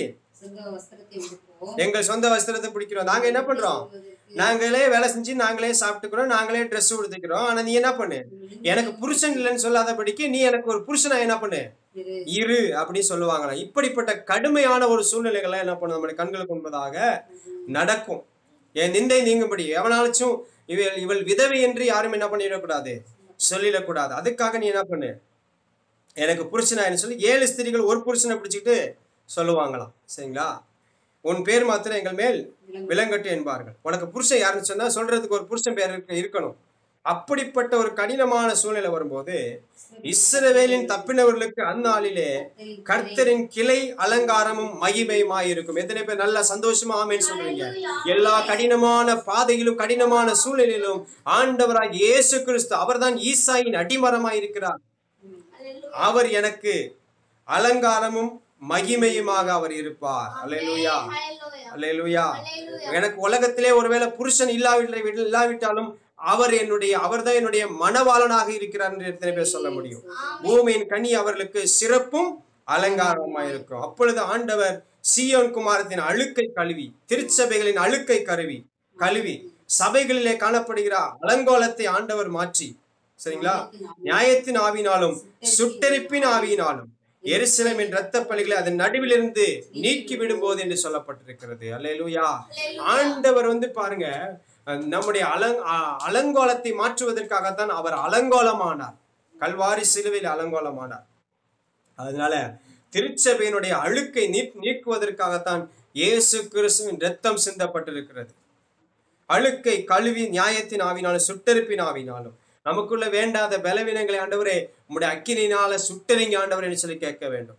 எங்கள் சொந்த வஸ்திரத்தை பிடிக்கிறோம். நாங்க என்ன பண்றோம், நாங்களே வேலை செஞ்சு நாங்களே சாப்பிட்டுக்கிறோம், நாங்களே ட்ரெஸ் உடுத்திக்கிறோம். ஆனா நீ என்ன பண்ணு, எனக்கு புருஷன் இல்லைன்னு சொல்லாதபடிக்கு நீ எனக்கு ஒரு புருஷனா என்ன பண்ணு இரு அப்படின்னு சொல்லுவாங்களா. இப்படிப்பட்ட கடுமையான ஒரு சூழ்நிலைகள்லாம் என்ன பண்ணும், நம்முடைய கண்களுக்கு முன்பதாக நடக்கும். என் நிந்தை நீங்கும்படி எவனாச்சும் இவள் இவள் விதவை என்று யாரும் என்ன பண்ணிடக்கூடாது, சொல்லிடக்கூடாது. அதுக்காக நீ என்ன பண்ணு, எனக்கு புருஷனா சொல்லி ஏழு ஸ்திரீகள் ஒரு புருஷனை பிடிச்சிக்கிட்டு சொல்லுவாங்களாம். சரிங்களா, உன் பேர் மாத்திரம் எங்கள் மேல் விலங்கட்டு என்பார்கள். உனக்கு புருஷன் யாருன்னு சொன்னா சொல்றதுக்கு ஒரு புருஷன் பேர் இருக்கணும். அப்படிப்பட்ட ஒரு கடினமான சூழ்நிலை வரும்போது இஸ்ரவேலின் தப்பினவர்களுக்கு அந்நாளிலே கர்த்தரின் கிளை அலங்காரமும் மகிமையுமாய் இருக்கும். எத்தனை பேர் நல்ல சந்தோஷமா ஆமென் சொல்றீங்க? எல்லா கடினமான பாதையிலும் கடினமான சூழ்நிலையிலும் ஆண்டவராகிய இயேசு கிறிஸ்து அவர்தான் ஈசாயின் அடிமரமாய் இருக்கிறார். அவர் எனக்கு அலங்காரமும் மகிமையுமாக அவர் இருப்பார். அல்லேலூயா, அல்லேலூயா. எனக்கு உலகத்திலே ஒருவேளை புருஷன் இல்லாவிட்டால் இல்லாவிட்டாலும் அவர் என்னுடைய அவர்தான் என்னுடைய மணவாளனாக இருக்கிறார் என்று எத்தனை பேர் சொல்ல முடியும்? பூமியின் கனி அவர்களுக்கு சிறப்பும் அலங்காரமாய் இருக்கும். அப்பொழுது ஆண்டவர் சீயோன் குமாரத்தின் அழுக்கை கழுவி, திருச்சபைகளின் அழுக்கை கருவி கழுவி சபைகளிலே காணப்படுகிற அலங்கோலத்தை ஆண்டவர் மாற்றி, சரிங்களா, நியாயத்தின் ஆவினாலும் சுட்டெரிப்பின் ஆவியினாலும் எருசலேமின் இரத்த பலிகளை அதன் நடுவிலிருந்து நீக்கி விடும்போது என்று சொல்லப்பட்டிருக்கிறது. அல்லேலூயா. ஆண்டவர் வந்து பாருங்க, நம்முடைய அலங் அலங்கோலத்தை மாற்றுவதற்காகத்தான் அவர் அலங்கோலமானார், கல்வாரி சிலுவையில் அலங்கோலமானார். அதனால திருச்சபையினுடைய அழுக்கை நீ நீக்குவதற்காகத்தான் இயேசு கிறிஸ்துவின் இரத்தம் சிந்தப்பட்டிருக்கிறது. அழுக்கை கழுவி நியாயத்தின் ஆவினாலும் சுட்டெரிப்பின் ஆவினாலும் நமக்குள்ள வேண்டாத பலவீனங்களை ஆண்டவரே உம்முடைய அக்கினியினால சுட்டெரிங்க ஆண்டவரே என்று சொல்லி கேட்க வேண்டும்.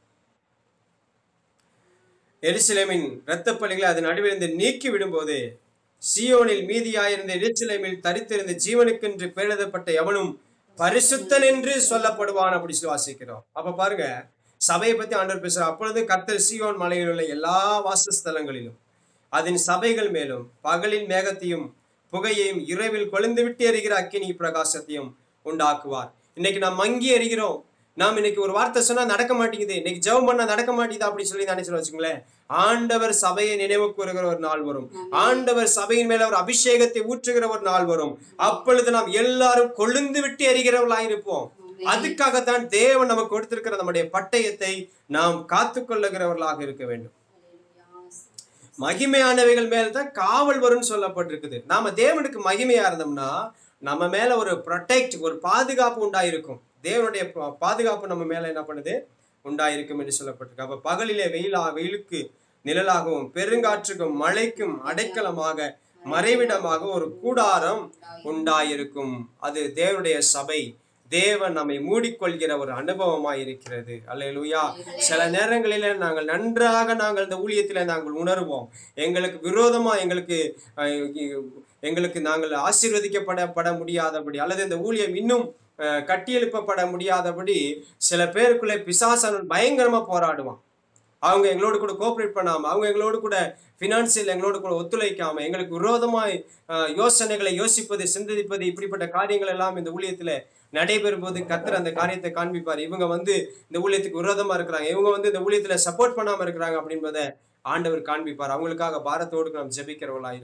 எருசலேமின் இரத்த பலிகளை அதன் நடுவிலிருந்து நீக்கி விடும்போது சீயோனில் மீதியாயிருந்த எருசலேமில் தரித்திருந்த ஜீவனுக்கென்று பேரெழுதப்பட்ட எவனும் பரிசுத்தன் என்று சொல்லப்படுவான் அப்படி சொல்லி வாசிக்கிறோம். அப்ப பாருங்க, சபையை பத்தி ஆண்டவர் பேசுறார். அப்பொழுது கர்த்தர் சீயோன் மலையில் உள்ள எல்லா வாசஸ்தலங்களிலும் அதன் சபைகள் மேலும் பகலில் மேகத்தையும் புகையையும் இரவில் கொழுந்து விட்டு எறிகிற அக்கினி பிரகாசத்தையும் உண்டாக்குவார். இன்னைக்கு நாம் மங்கி எறிகிறோம். நாம் இன்னைக்கு ஒரு வார்த்தை சொன்னா நடக்க மாட்டேங்குது, இன்னைக்கு ஜெபம் பண்ணா நடக்க மாட்டேங்குது அப்படி சொல்லி நினைச்சு வச்சுங்களேன். ஆண்டவர் சபையை நினைவு கூறுகிற ஒரு நாள் வரும். ஆண்டவர் சபையின் மேல ஒரு அபிஷேகத்தை ஊற்றுகிற ஒரு நாள் வரும். அப்பொழுது நாம் எல்லாரும் கொழுந்து விட்டு எறிகிறவர்களாக இருப்போம். அதுக்காகத்தான் தேவன் நமக்கு கொடுத்திருக்கிற நம்முடைய பட்டயத்தை நாம் காத்து கொள்ளுகிறவர்களாக இருக்க வேண்டும். மகிமையானவைகள் மேல்தான் காவல் வரும்னு சொல்லப்பட்டிருக்குது. நாம தேவனுக்கு மகிமையா இருந்தோம்னா நம்ம மேல ஒரு ப்ரொடெக்ட், ஒரு பாதுகாப்பு உண்டாயிருக்கும். தேவனுடைய பாதுகாப்பு நம்ம மேல என்ன பண்ணுது, உண்டாயிருக்கும் என்று சொல்லப்பட்டிருக்கு. அப்ப பகலிலே வெயிலா வெயிலுக்கு நிழலாகவும் பெருங்காற்றுக்கும் மழைக்கும் அடைக்கலமாக மறைவிடமாக ஒரு கூடாரம் உண்டாயிருக்கும். அது தேவனுடைய சபை, தேவன் நம்மை மூடிக்கொள்கிற ஒரு அனுபவமாய் இருக்கிறது. அல்லேலூயா. சில நேரங்களில நாங்கள் நன்றாக நாங்கள் இந்த ஊழியத்தில நாங்கள் உணர்வோம், எங்களுக்கு விரோதமா எங்களுக்கு எங்களுக்கு நாங்கள் ஆசீர்வதிக்கப்பட பட முடியாதபடி அல்லது இந்த ஊழியம் இன்னும் கட்டியெழுப்பப்பட முடியாதபடி சில பேருக்குள்ளே பிசாசானவன் பயங்கரமா போராடுவான். அவங்க எங்களோடு கூட கோஆப்ரேட் பண்ணாம, அவங்க எங்களோடு கூட பினான்சியல் எங்களோடு கூட ஒத்துழைக்காம, எங்களுக்கு விரோதமாய் யோசனைகளை யோசிப்பது சிந்திப்பது இப்படிப்பட்ட காரியங்கள் எல்லாம் இந்த ஊழியத்துல நடைபெறும் போது கர்த்தர் அந்த காரியத்தை காண்பிப்பார். இவங்க வந்து இந்த ஊழியத்துக்கு விரோதமா இருக்கிறாங்க, இவங்க வந்து இந்த ஊழியத்துல சப்போர்ட் பண்ணாம இருக்கிறாங்க அப்படின்றத ஆண்டவர் காண்பிப்பார். அவங்களுக்காக பாரத்தோடு நாம் ஜெபிக்கிறவர்களா இருப்போம்.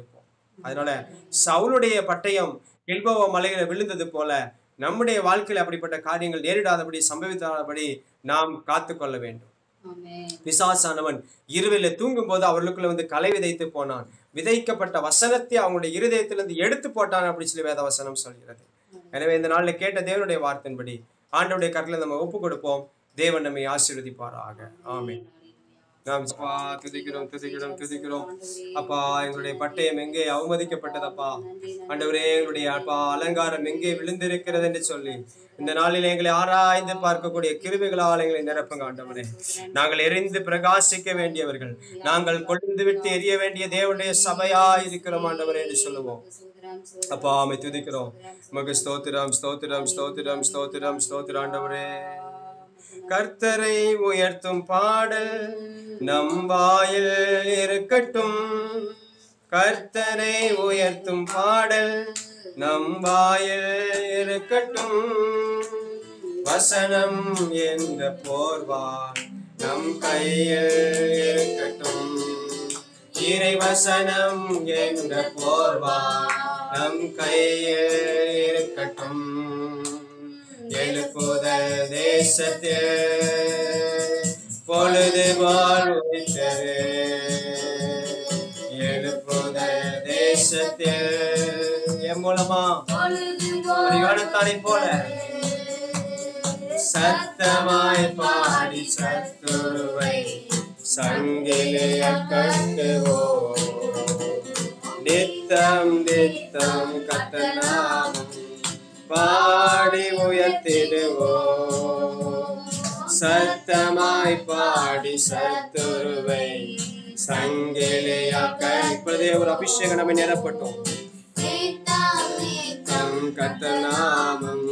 அதனால சவுலுடைய பட்டயம் கில்போவா மலையில விழுந்தது போல நம்முடைய வாழ்க்கையில் அப்படிப்பட்ட காரியங்கள் நேரிடாதபடி சம்பவித்தாதபடி நாம் காத்து கொள்ள வேண்டும். பிசாசானவன் இரவில தூங்கும் போது அவர்களுக்குள்ள வந்து களை விதைத்து போனான். விதைக்கப்பட்ட வசனத்தை அவங்களுடைய இருதயத்திலிருந்து எடுத்து போட்டான் அப்படின்னு சொல்லி வேத வசனம் சொல்கிறது. எனவே இந்த நாள்ல கேட்ட தேவனுடைய வார்த்தையின்படி ஆண்டவருடைய கருத்துல நம்ம ஒப்பு கொடுப்போம். தேவன் நம்மை ஆசீர்வதிப்பாராக. ஆமென். நாம் துதிக்கிறோம் துதிக்கிறோம் துதிக்கிறோம் அப்பா. எங்களுடைய பட்டயம் எங்கே அவமதிக்கப்பட்டதப்பா ஆண்டவரே, எங்களுடைய அப்பா அலங்காரம் எங்கே விழுந்திருக்கிறது என்று சொல்லி இந்த நாளில் எங்களை ஆராய்ந்து பார்க்கக்கூடிய கிருபைகளால் எங்களை நிரப்புங்க ஆண்டவரே. நாங்கள் எரிந்து பிரகாசிக்க வேண்டியவர்கள், நாங்கள் கொழுந்து விட்டு எரிய வேண்டிய தேவனுடைய சபையா இருக்கிறோம் ஆண்டவரே என்று சொல்லுவோம். அப்பா அமை துதிக்கிறோம். மக ஸ்தோத்திரம் ஸ்தோத்திரம் ஸ்தோத்திரம் ஸ்தோத்திரம் ஸ்தோத்திரம் ஆண்டவரே. கர்த்தரை உயர்த்தும் பாடல் நம் வாயில் இருக்கட்டும். கர்த்தரை உயர்த்தும் பாடல் நம் வாயில் இருக்கட்டும். வசனம் என்ற போர்வாள் நம் கையில் இருக்கட்டும். இறை வசனம் என்ற போர்வாள் நம் கையில் இருக்கட்டும். எழுப்புதல் தேசத்தில் பொழுது வாழ்வித்தது. எழுப்புதல் தேசத்தில் என் மூலமா பரிகாரத்தானை போல சத்தமாய் பாடி சத்துருவை சங்கிலிய கட்டுவோம். நித்தம் நித்தம் கத்தனாம் பாடி உயர்த்திடுவோம். சத்தமாய் பாடி சத்துருவை சங்கிலியாக்க. இப்பொழுதே ஒரு அபிஷேகம் நம்ம நிரப்பட்டோம். கர்த்தர் நாமம்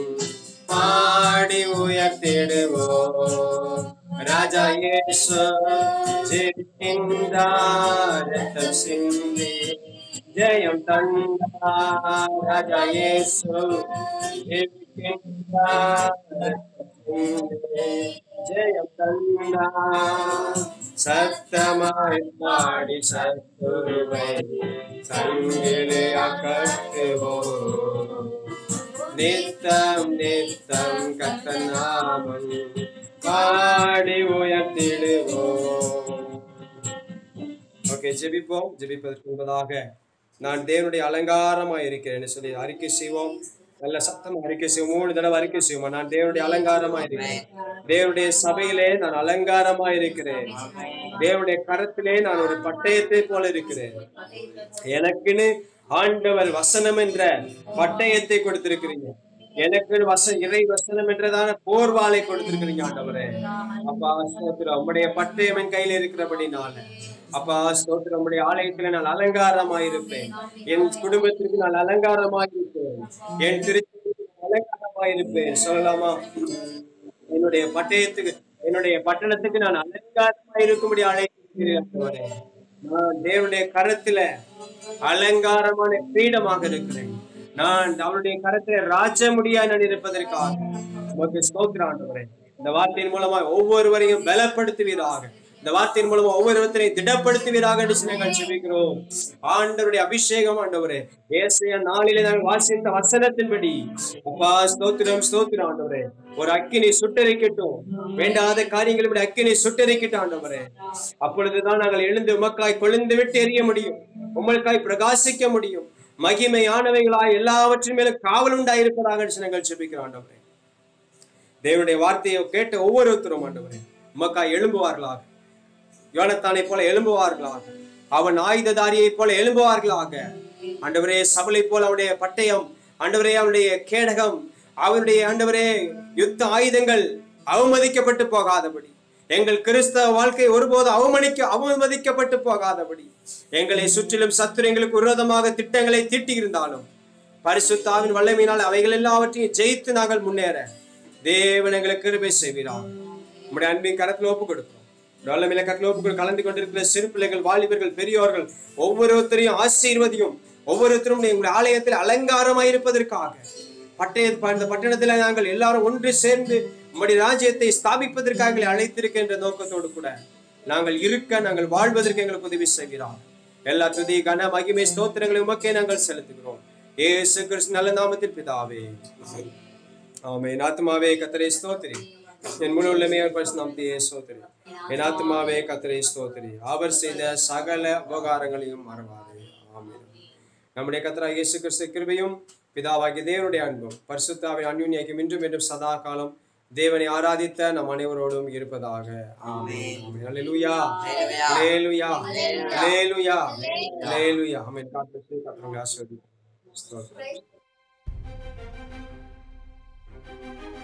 பாடி உயர்த்திடுவோம். ராஜா இயேசு ஜெயிக்கின்றார், ரத்தம் சிந்தி ஜெயம் தந்தார். ராஜா இயேசு ஜெயிக்கின்றார், ரத்தம் சிந்தி ஜெயம் தந்தார். சத்தமாய் பாடி சத்துருவை சங்கிலியாக் கட்டுவோம். நித்தம் நித்தம் கர்த்தர் நாமம் பாடி உயர்த்திடுவோம். ஓகே, ஜெபிப்போம். ஜெபிப்பதற்கு முன்பதாக நான் தேவனுடைய அலங்காரமாக இருக்கிறேன்னு சொல்லி அறிக்கை செய்வோம். நல்ல சத்தம் அறிக்கை செய்வோம். மூணு தடவை அறிக்கை செய்வோம். நான் தேவனுடைய அலங்காரமா இருக்கிறேன். தேவனுடைய சபையிலே நான் அலங்காரமா இருக்கிறேன். தேவனுடைய கரத்திலே நான் ஒரு பட்டயத்தை போல இருக்கிறேன். எனக்குன்னு ஆண்டவர் வசனம் என்ற பட்டயத்தை கொடுத்திருக்கிறீங்க. எனக்கு வச இறை வசனம் என்றதான போர்வாளை கொடுத்திருக்கிறீங்க ஆண்டவரே. அப்பா ஸ்தோத்திரம், உம்முடைய பட்டயம் என் கையில இருக்கிறபடினால அப்பா ஸ்தோத்திரம், உம்முடைய ஆலயத்துல நான் அலங்காரமாயிருப்பேன். என் குடும்பத்திற்கு நான் அலங்காரமாயிருப்பேன். என் திருச்சிக்கு அலங்காரமாயிருப்பேன். சொல்லலாமா? என்னுடைய பட்டயத்துக்கு என்னுடைய பட்டணத்துக்கு நான் அலங்காரமாயிருக்கும்படி அழைக்கிறேன். நான் தேவனுடைய கரத்துல அலங்காரமான கிரீடமாக இருக்கிறேன். நான் அவருடைய கரத்துல ராஜ முடியா நான் இருப்பதற்காக உமக்கு ஸ்தோத்திரம் ஆண்டவரே. இந்த வார்த்தையின் மூலமா ஒவ்வொருவரையும் பலப்படுத்துவீராக. இந்த வார்த்தையின் மூலமா ஒவ்வொருவரையும் திடப்படுத்துவீராக என்று நாங்கள் ஜெபிக்கிறோம். ஆண்டவருடைய அபிஷேகம் ஆண்டவரே, ஏசாயா நாளிலே நாங்கள் வாசித்த வசனத்தின்படி அப்பா ஸ்தோத்திரம் ஸ்தோத்திரம் ஆண்டவரே. ஒரு அக்கினி சுட்டரிக்கட்டும், வேண்டாத காரியங்களை அக்கினி சுட்டரிக்கட்டும் ஆண்டவரே. அப்பொழுதுதான் நாங்கள் எழுந்து உமக்காய் கொழுந்து விட்டு எறிய முடியும், உமக்காய் பிரகாசிக்க முடியும். மகிமையானவைகளாய் எல்லாவற்றின் மேலும் காவல் உண்டாயிருப்பதாக நாங்கள் ஜெபிக்கிறோம் ஆண்டவரே. தேவனுடைய வார்த்தையை கேட்ட ஒவ்வொருத்தரும் ஆண்டவரே உமக்காய் எழும்புவார்களாக. யோனத்தானை போல எழும்புவார்களாக. அவன் ஆயுததாரியை போல எழும்புவார்களாக ஆண்டவரே. சபலை போல அவனுடைய பட்டயம் ஆண்டவரே, அவனுடைய கேடகம், அவனுடைய ஆண்டவரே யுத்த ஆயுதங்கள் அவமதிக்கப்பட்டு போகாதபடி, எங்கள் கிறிஸ்தவ வாழ்க்கை ஒருபோது அவமதிக்க அவமதிக்கப்பட்டு போகாதபடி, எங்களை சுற்றிலும் சத்துரு எங்களுக்கு விரோதமாக திட்டங்களை தீட்டி இருந்தாலும் பரிசுத்தாவின் வல்லமையினால் அவைகள் எல்லாவற்றையும் ஜெயித்து நாங்கள் முன்னேற தேவன் எங்களுக்கு கிருபை செய்கிறார். நம்முடைய அன்பின் கரத்தில் ஒப்புக் கொடுக்கிறோம். வல்லமையில கரத்தில் ஒப்புக் கலந்து கொண்டிருக்கிற சிறு பிள்ளைகள், வாலிபர்கள், பெரியோர்கள் ஒவ்வொருத்தரையும் ஆசீர்வதியும். ஒவ்வொருத்தரும் எங்களுடைய ஆலயத்தில் அலங்காரமாயிருப்பதற்காக பட்டய இந்த பட்டணத்துல நாங்கள் எல்லாரும் ஒன்று சேர்ந்து நம்முடைய ராஜ்யத்தை ஸ்தாபிப்பதற்காக அழைத்திருக்கின்ற நோக்கத்தோடு கூட நாங்கள் இருக்க, நாங்கள் வாழ்வதற்கு எங்களுக்கு உதவி செய்கிறார். எல்லா துதி கன மகிமை ஸ்தோத்திரங்களை உமக்கே நாங்கள் செலுத்துகிறோம். இயேசு கிறிஸ்து நல்ல நாமத்தில் பிதாவே. ஆமென். ஆத்துமாவே கர்த்தரை ஸ்தோத்திரி. என் முழு உள்ளமே பரிசுத்த நாமத்தையே ஸ்தோத்திரி. என் ஆத்துமாவே கர்த்தரை ஸ்தோத்திரி. அவர் செய்த சகல உபகாரங்களையும் மறவாதே. ஆமென். நம்முடைய கர்த்தராகிய இயேசு கிறிஸ்து கிருபையும் பிதாவாகிய தேவனுடைய அன்பும் பரிசுத்த ஆவியின் அன்யோன்யம் இன்றும் என்றும் சதா காலம் தேவனை ஆராதித்த நம் அனைவரோடும் இருப்பதாக. ஆமென். அல்லேலூயா. அல்லேலூயா. அல்லேலூயா. அல்லேலூயா. ஆமென். கர்த்தரை ஆசீர்வதிப்பார். ஸ்தோத்திரம்.